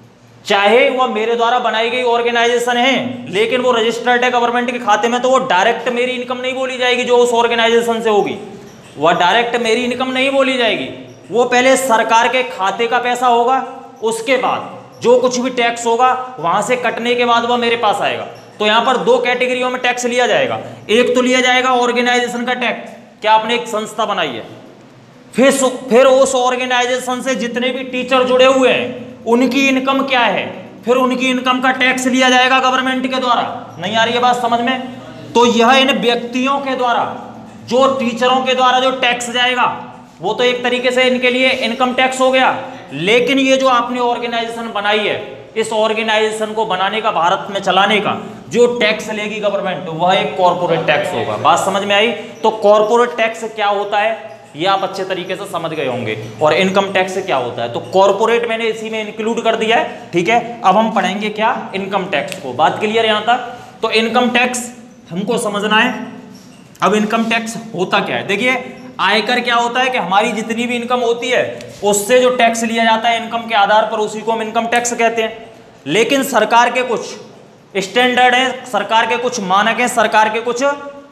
चाहे वह मेरे द्वारा बनाई गई ऑर्गेनाइजेशन है लेकिन वो रजिस्टर्ड है गवर्नमेंट के खाते में, तो वो डायरेक्ट मेरी इनकम नहीं बोली जाएगी जो उस ऑर्गेनाइजेशन से होगी, वह डायरेक्ट मेरी इनकम नहीं बोली जाएगी। वो पहले सरकार के खाते का पैसा होगा, उसके बाद जो कुछ भी टैक्स होगा वहां से कटने के बाद वह मेरे पास आएगा। तो यहां पर दो कैटेगरियों में टैक्स लिया जाएगा। एक तो लिया जाएगा ऑर्गेनाइजेशन का टैक्स, क्या आपने एक संस्था बनाई है, फिर फिर उस ऑर्गेनाइजेशन से जितने भी टीचर जुड़े हुए हैं उनकी इनकम क्या है, फिर उनकी इनकम का टैक्स लिया जाएगा गवर्नमेंट के द्वारा। नहीं आ रही है बात समझ में? तो यह इन व्यक्तियों के द्वारा, जो टीचरों के द्वारा जो टैक्स जाएगा वो तो एक तरीके से इनके लिए इनकम टैक्स हो गया, लेकिन ये जो आपने ऑर्गेनाइजेशन बनाई है, इस ऑर्गेनाइजेशन को बनाने का, भारत में चलाने का जो टैक्स लेगी गवर्नमेंट, वह एक कॉर्पोरेट टैक्स होगा। बात समझ में आई? तो कॉर्पोरेट टैक्स क्या होता है ये आप अच्छे तरीके से समझ गए होंगे, और इनकम टैक्स क्या होता है। तो कॉर्पोरेट मैंने इसी में इंक्लूड कर दिया है, ठीक है। अब हम पढ़ेंगे क्या, इनकम टैक्स को। बात क्लियर यहां तक? तो इनकम टैक्स हमको समझना है। अब इनकम टैक्स होता क्या है, देखिए आयकर क्या होता है कि हमारी जितनी भी इनकम होती है उससे जो टैक्स लिया जाता है इनकम के आधार पर, उसी को हम इनकम टैक्स कहते हैं। लेकिन सरकार के कुछ स्टैंडर्ड है, सरकार के कुछ मानक हैं, सरकार के कुछ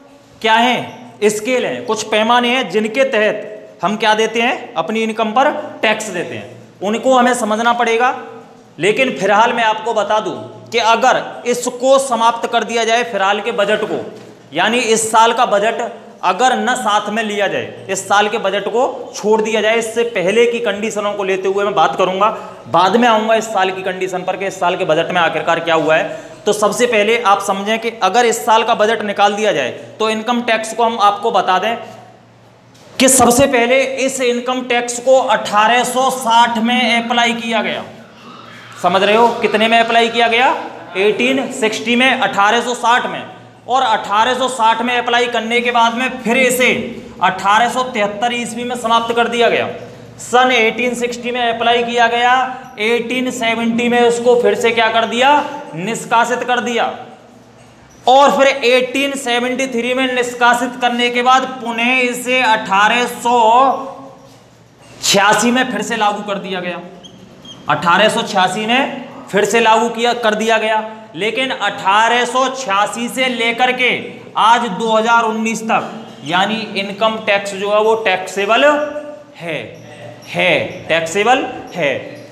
क्या है, स्केल है, कुछ पैमाने हैं जिनके तहत हम क्या देते हैं, अपनी इनकम पर टैक्स देते हैं, उनको हमें समझना पड़ेगा। लेकिन फिलहाल मैं आपको बता दूं कि अगर इसको समाप्त कर दिया जाए फिलहाल के बजट को, यानी इस साल का बजट अगर न साथ में लिया जाए, इस साल के बजट को छोड़ दिया जाए, इससे पहले की कंडीशनों को लेते हुए मैं बात करूंगा, बाद में आऊंगा इस साल की कंडीशन पर कि इस साल के बजट में आखिरकार क्या हुआ है। तो सबसे पहले आप समझें कि अगर इस साल का बजट निकाल दिया जाए तो इनकम टैक्स को हम आपको बता दें कि सबसे पहले इस इनकम टैक्स को अठारह सौ साठ में अप्लाई किया गया। समझ रहे हो, कितने में अप्लाई किया गया, अठारह सौ साठ में, अठारह सौ साठ में। और अठारह सौ साठ में अप्लाई करने के बाद में फिर इसे अठारह सौ तिहत्तर ईस्वी में समाप्त कर दिया गया। सन अठारह सौ साठ में अप्लाई किया गया, अठारह सौ सत्तर में उसको फिर से क्या कर दिया, निष्कासित कर दिया। और फिर अठारह सौ तिहत्तर में निष्कासित करने के बाद पुनः इसे अठारह सौ छियासी में फिर से लागू कर दिया गया। अठारह सौ छियासी में फिर से लागू किया कर दिया गया। लेकिन अठारह सौ छियासी से लेकर के आज दो हज़ार उन्नीस तक यानी इनकम टैक्स जो है वो टैक्सेबल है है टैक्सेबल है।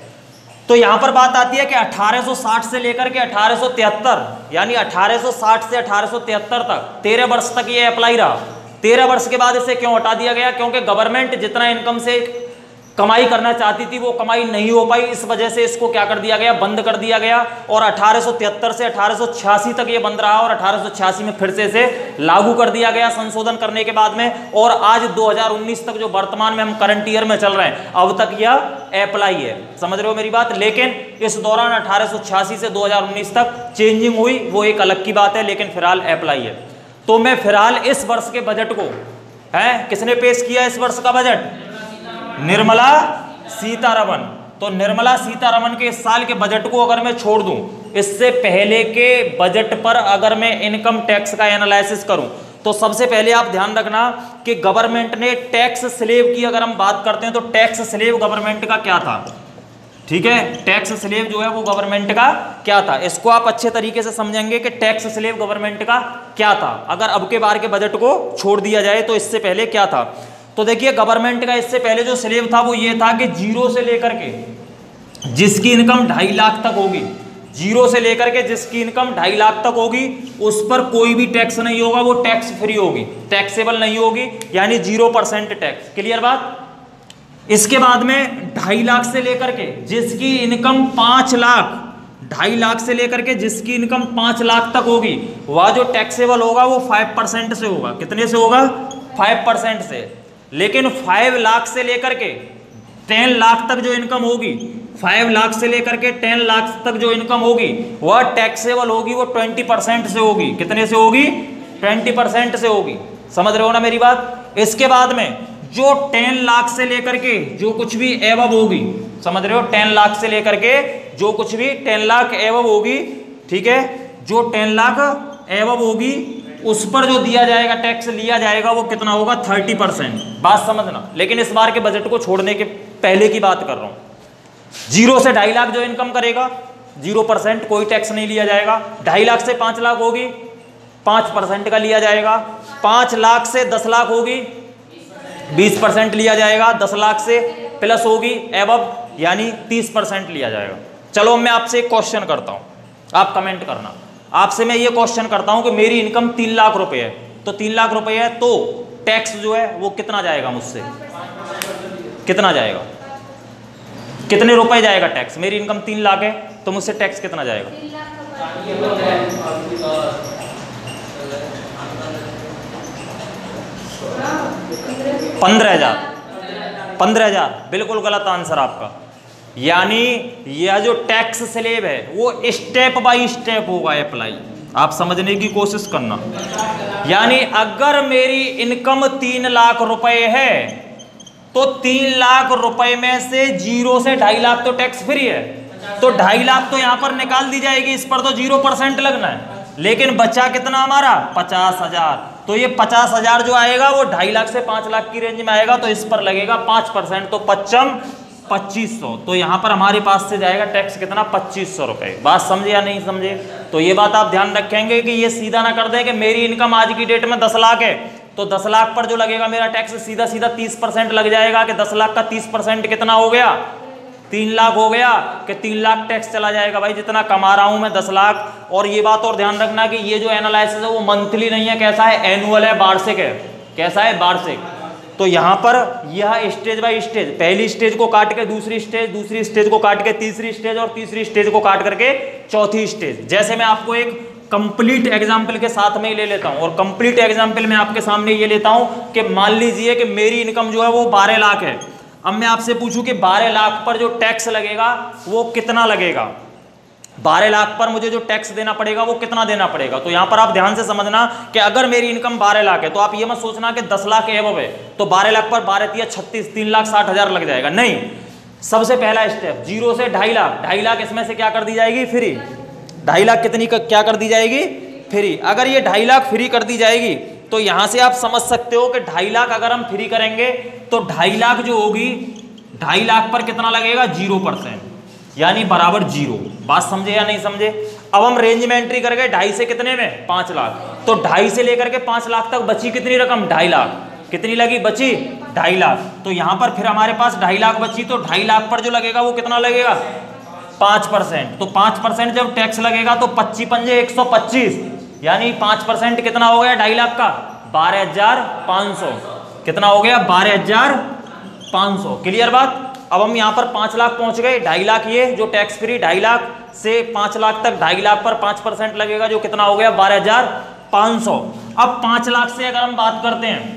तो यहां पर बात आती है कि अठारह सौ साठ से लेकर के अठारह सौ तिहत्तर यानी अठारह सौ साठ से अठारह सौ तिहत्तर तक तेरह वर्ष तक ये अप्लाई रहा। तेरह वर्ष के बाद इसे क्यों हटा दिया गया, क्योंकि गवर्नमेंट जितना इनकम से कमाई करना चाहती थी वो कमाई नहीं हो पाई, इस वजह से इसको क्या कर दिया गया, बंद कर दिया गया। और अठारह सौ तिहत्तर से अठारह सौ छियासी तक ये बंद रहा और अठारह सौ छियासी में फिर से इसे लागू कर दिया गया संशोधन करने के बाद में। और आज दो हज़ार उन्नीस तक जो वर्तमान में हम करंट ईयर में चल रहे हैं अब तक यह अप्लाई है। समझ रहे हो मेरी बात। लेकिन इस दौरान अठारह सौ छियासी से दो हज़ार उन्नीस तक चेंजिंग हुई, वो एक अलग की बात है, लेकिन फिलहाल अप्लाई है। तो मैं फिलहाल इस वर्ष के बजट को है किसने पेश किया, इस वर्ष का बजट निर्मला सीतारमन। तो निर्मला सीतारमन के इस साल के बजट को अगर मैं छोड़ दूं, इससे पहले के बजट पर अगर मैं इनकम टैक्स का एनालिसिस करूं तो सबसे पहले आप ध्यान रखना कि गवर्नमेंट ने टैक्स स्लेब की अगर हम बात करते हैं तो टैक्स स्लेब गवर्नमेंट का क्या था, ठीक है। टैक्स स्लेब जो है वो गवर्नमेंट का क्या था, इसको आप अच्छे तरीके से समझेंगे कि टैक्स स्लेब गवर्नमेंट का क्या था अगर अब के बार के बजट को छोड़ दिया जाए तो इससे पहले क्या था। तो देखिए गवर्नमेंट का इससे पहले जो स्लेब था वो ये था कि जीरो से लेकर के जिसकी इनकम ढाई लाख तक होगी, जीरो से लेकर के जिसकी इनकम ढाई लाख तक होगी उस पर कोई भी टैक्स नहीं होगा, वो टैक्स फ्री होगी, टैक्सेबल नहीं होगी, यानी जीरो परसेंट टैक्स। क्लियर बात। इसके बाद में ढाई लाख से लेकर के जिसकी इनकम पांच लाख ढाई लाख से लेकर के जिसकी इनकम पांच लाख तक होगी वह जो टैक्सेबल होगा वो फाइव परसेंट से होगा। कितने से होगा, फाइव परसेंट से। लेकिन फाइव लाख से लेकर के टेन लाख तक जो इनकम होगी, फाइव लाख से लेकर के टेन लाख तक जो इनकम होगी वह टैक्सेबल होगी, वो ट्वेंटी परसेंट से होगी। कितने से होगी, ट्वेंटी परसेंट से होगी। समझ रहे हो ना मेरी बात। इसके बाद में जो टेन लाख से लेकर के जो कुछ भी एवब होगी, समझ रहे हो, टेन लाख से लेकर के जो कुछ भी टेन लाख एवब होगी, ठीक है, जो टेन लाख एवब होगी उस पर जो दिया जाएगा टैक्स लिया जाएगा वो कितना होगा, थर्टी परसेंट। बात समझना। लेकिन इस बार के बजट को छोड़ने के पहले की बात कर रहा हूं। जीरो से ढाई लाख जो इनकम करेगा जीरो परसेंट, कोई टैक्स नहीं लिया जाएगा। ढाई लाख से पांच लाख होगी पांच परसेंट का लिया जाएगा। पांच लाख से दस लाख होगी बीस परसेंट लिया जाएगा। दस लाख से प्लस होगी एवब यानी तीस परसेंट लिया जाएगा। चलो मैं आपसे एक क्वेश्चन करता हूं, आप कमेंट करना। आपसे मैं ये क्वेश्चन करता हूं कि मेरी इनकम तीन लाख रुपए है, तो तीन लाख रुपए है तो टैक्स जो है वो कितना जाएगा मुझसे, कितना जाएगा, कितने रुपए जाएगा टैक्स। मेरी इनकम तीन लाख है तो मुझसे टैक्स कितना जाएगा, पंद्रह हजार पंद्रह हजार बिल्कुल गलत आंसर आपका। यानी यह जो टैक्स स्लेब है वो स्टेप बाय स्टेप होगा अप्लाई, आप समझने की कोशिश करना। यानी अगर मेरी इनकम तीन लाख रुपए है तो तीन लाख रुपए में से जीरो से ढाई लाख तो टैक्स फ्री है, तो ढाई लाख तो यहां पर निकाल दी जाएगी, इस पर तो जीरो परसेंट लगना है। लेकिन बचा कितना हमारा, पचास हजार। तो ये पचास हजार जो आएगा वो ढाई लाख से पांच लाख की रेंज में आएगा, तो इस पर लगेगा पांच परसेंट। तो पच्चम पच्चीस सौ। तो यहाँ पर हमारे पास से जाएगा टैक्स कितना, पच्चीस सौ रुपये। बात समझे या नहीं समझे? तो ये बात आप ध्यान रखेंगे कि ये सीधा ना कर दें कि मेरी इनकम आज की डेट में दस लाख है तो दस लाख पर जो लगेगा मेरा टैक्स सीधा सीधा तीस परसेंट लग जाएगा कि दस लाख का तीस परसेंट कितना हो गया, तीन लाख हो गया कि तीन लाख टैक्स चला जाएगा। भाई जितना कमा रहा हूं मैं दस लाख। और ये बात और ध्यान रखना कि ये जो एनालिसिस है वो मंथली नहीं है, कैसा है, एनुअल है, वार्षिक है। कैसा है, वार्षिक। तो यहाँ पर यह स्टेज बाय स्टेज, पहली स्टेज को काट के दूसरी स्टेज, दूसरी स्टेज को काट के तीसरी स्टेज और तीसरी स्टेज को काट करके चौथी स्टेज। जैसे मैं आपको एक कंप्लीट एग्जाम्पल के साथ में ही ले लेता हूं और कंप्लीट एग्जाम्पल में आपके सामने ये लेता हूं कि मान लीजिए कि मेरी इनकम जो है वो बारह लाख है। अब मैं आपसे पूछूं कि बारह लाख पर जो टैक्स लगेगा वो कितना लगेगा, बारह लाख पर मुझे जो टैक्स देना पड़ेगा वो कितना देना पड़ेगा। तो यहां पर आप ध्यान से समझना कि अगर मेरी इनकम बारह लाख है तो आप ये मत सोचना कि दस लाख एवं है तो बारह लाख पर बारह तिया छत्तीस, तीन लाख साठ हजार लग जाएगा। नहीं, सबसे पहला स्टेप जीरो से ढाई लाख, ढाई लाख इसमें से क्या कर दी जाएगी, फ्री। ढाई लाख कितनी का क्या कर दी जाएगी, फ्री। अगर ये ढाई लाख फ्री कर दी जाएगी तो यहां से आप समझ सकते हो कि ढाई लाख अगर हम फ्री करेंगे तो ढाई लाख जो होगी, ढाई लाख पर कितना लगेगा, जीरो परसेंट, यानी बराबर जीरो। बात समझे या नहीं समझे? अब हम रेंज में एंट्री कर गए ढाई से कितने में, पांच लाख। तो ढाई से लेकर के पांच लाख तक बची कितनी रकम, ढाई लाख। कितनी लगी, बची ढाई लाख। तो यहां पर फिर हमारे पास ढाई लाख बची तो ढाई लाख पर जो लगेगा वो कितना लगेगा, पांच परसेंट। तो पांच परसेंट जब टैक्स लगेगा तो पच्चीस पंजे एक सौ पच्चीस, यानी पांच परसेंट कितना हो गया ढाई लाख का, बारह हजार पांच सौ। कितना हो गया, बारह हजार पांच सौ। क्लियर बात? अब हम यहाँ पर पांच लाख पहुंच गए, ढाई लाख ये जो टैक्स फ्री, ढाई लाख से पांच लाख तक, ढाई लाख पर पांच परसेंट लगेगा जो कितना हो गया, बारह हजार पांच सौ। अब पांच लाख से अगर हम बात करते हैं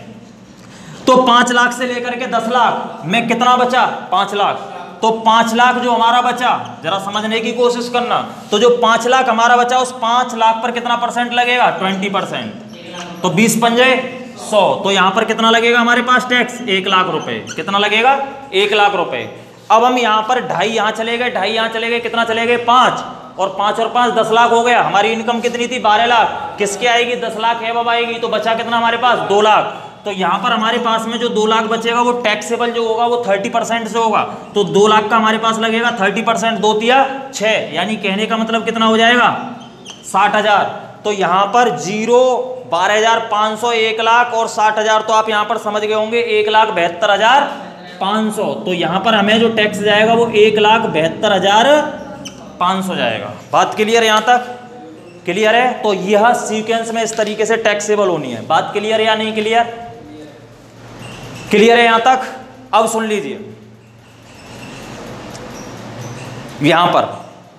तो पांच लाख से लेकर के दस लाख में कितना बचा, पांच लाख। तो पांच लाख जो हमारा बचा, जरा समझने की कोशिश करना, तो जो पांच लाख हमारा बचा उस पांच लाख पर कितना परसेंट लगेगा, ट्वेंटी परसेंट। तो बीस पंजे सौ, तो यहां पर कितना लगेगा हमारे पास टैक्स, एक लाख रुपए। कितना लगेगा, एक लाख रुपए। अब हम यहां पर ढाई यहां चले गए, ढाई यहां चले गए, कितना चले गए, पांच, और पांच और पांच दस लाख हो गया। हमारी इनकम कितनी थी, बारह लाख। किसके आएगी, दस लाख है बाबा आएगी। तो बचा कितना हमारे पास, दो लाख। तो यहां पर हमारे पास में जो दो लाख बचेगा वो टैक्सेबल जो होगा वो थर्टी परसेंट से होगा। तो दो लाख का हमारे पास लगेगा थर्टी परसेंट, दो तिया छह, यानी कहने का मतलब कितना हो जाएगा, साठ हजार। तो यहां पर जीरो, बारह हजार पांच सौ, एक लाख और साठ हजार। तो आप यहां पर समझ गए होंगे एक लाख बहत्तर हजार पांच सौ। तो यहां पर हमें जो टैक्स जाएगा वो एक लाख बहत्तर हजार पांच सौ जाएगा। बात क्लियर है? यहां तक क्लियर है? तो यह सीक्वेंस में इस तरीके से टैक्सेबल होनी है। बात क्लियर है या नहीं क्लियर? क्लियर है यहां तक? अब सुन लीजिए, यहां पर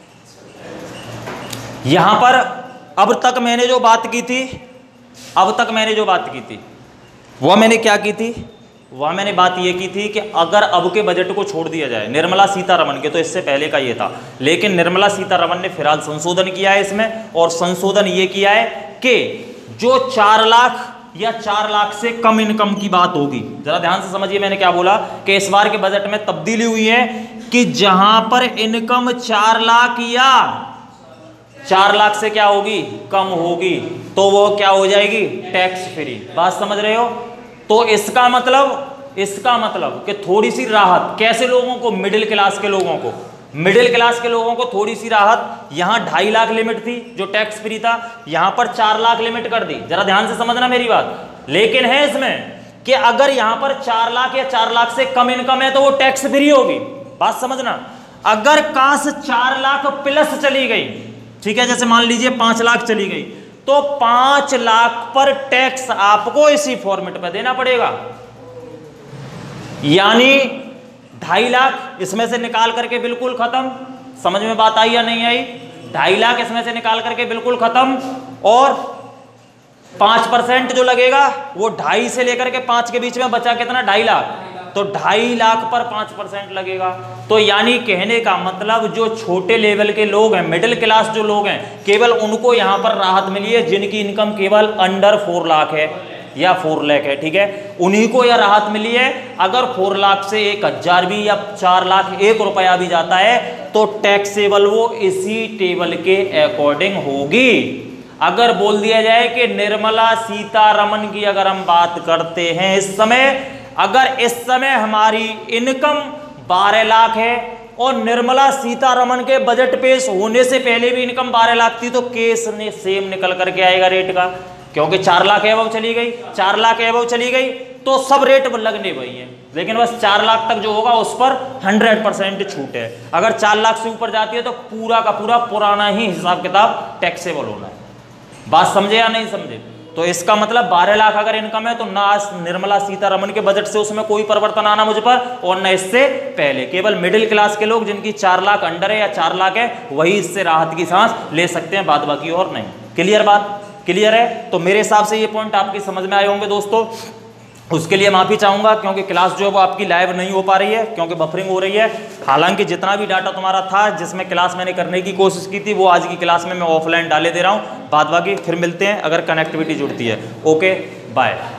यहां पर अब तक मैंने जो बात की थी, अब तक मैंने जो बात की थी वह मैंने क्या की थी, वह मैंने बात ये की थी कि अगर अब के बजट को छोड़ दिया जाए, निर्मला सीतारमण के, तो इससे पहले का ये था, लेकिन निर्मला सीतारमण ने फिलहाल संशोधन किया है इसमें। और संशोधन ये किया है कि जो चार लाख या चार लाख से कम इनकम की बात होगी, जरा ध्यान से समझिए मैंने क्या बोला, कि इस बार के बजट में तब्दीली हुई है कि जहां पर इनकम चार लाख या चार लाख से क्या होगी, कम होगी, तो वो क्या हो जाएगी, टैक्स फ्री। बात समझ रहे हो? तो इसका मतलब इसका मतलब कि थोड़ी सी राहत, कैसे लोगों को, मिडिल क्लास के लोगों को, मिडिल क्लास के लोगों को थोड़ी सी राहत। यहां ढाई लाख लिमिट थी जो टैक्स फ्री था, यहां पर चार लाख लिमिट कर दी। जरा ध्यान से समझना मेरी बात। लेकिन है इसमें कि अगर यहां पर चार लाख या चार लाख से कम इनकम है तो वो टैक्स फ्री होगी। बात समझना। अगर काश चार लाख प्लस चली गई, ठीक है, जैसे मान लीजिए पांच लाख चली गई, तो पांच लाख पर टैक्स आपको इसी फॉर्मेट पर देना पड़ेगा। यानी ढाई लाख इसमें से निकाल करके बिल्कुल खत्म। समझ में बात आई या नहीं आई? ढाई लाख इसमें से निकाल करके बिल्कुल खत्म, और पांच परसेंट जो लगेगा वो ढाई से लेकर के पांच के बीच में बचा कितना, ढाई लाख। तो ढाई लाख पर पांच परसेंट लगेगा। तो यानी कहने का मतलब जो छोटे लेवल के लोग हैं, मिडिल क्लास जो लोग हैं, केवल उनको यहां पर राहत मिली है जिनकी इनकम केवल अंडर फोर लाख है या फोर लाख है, ठीक है, उन्हीं को यह राहत मिली है। अगर फोर लाख से एक हजार भी या चार लाख एक रुपया भी जाता है तो टैक्सेबल वो इसी टेबल के अकॉर्डिंग होगी। अगर बोल दिया जाए कि निर्मला सीतारमण की अगर हम बात करते हैं इस समय, अगर इस समय हमारी इनकम बारह लाख है और निर्मला सीतारमण के बजट पेश होने से पहले भी इनकम बारह लाख थी, तो केस ने सेम निकल करके आएगा रेट का, क्योंकि चार लाख एबव चली गई, चार लाख एबव चली गई तो सब रेट लगने वही है, लेकिन बस चार लाख तक जो होगा उस पर हंड्रेड परसेंट छूट है। अगर चार लाख से ऊपर जाती है तो पूरा का पूरा पुराना ही हिसाब किताब टैक्सेबल होना है। बात समझे या नहीं समझे? तो इसका मतलब बारह लाख अगर इनकम है तो ना निर्मला सीतारमण के बजट से उसमें कोई परिवर्तन आना मुझ पर और न इससे पहले। केवल मिडिल क्लास के लोग जिनकी चार लाख अंडर है या चार लाख है वही इससे राहत की सांस ले सकते हैं, बाद बाकी और नहीं। क्लियर बात? क्लियर है? तो मेरे हिसाब से ये पॉइंट आपकी समझ में आए होंगे दोस्तों। उसके लिए माफ़ी चाहूँगा क्योंकि क्लास जो है वो आपकी लाइव नहीं हो पा रही है क्योंकि बफरिंग हो रही है। हालांकि जितना भी डाटा तुम्हारा था जिसमें क्लास मैंने करने की कोशिश की थी वो आज की क्लास में मैं ऑफलाइन डाले दे रहा हूँ। बाद बाकी फिर मिलते हैं अगर कनेक्टिविटी जुड़ती है। Okay bye.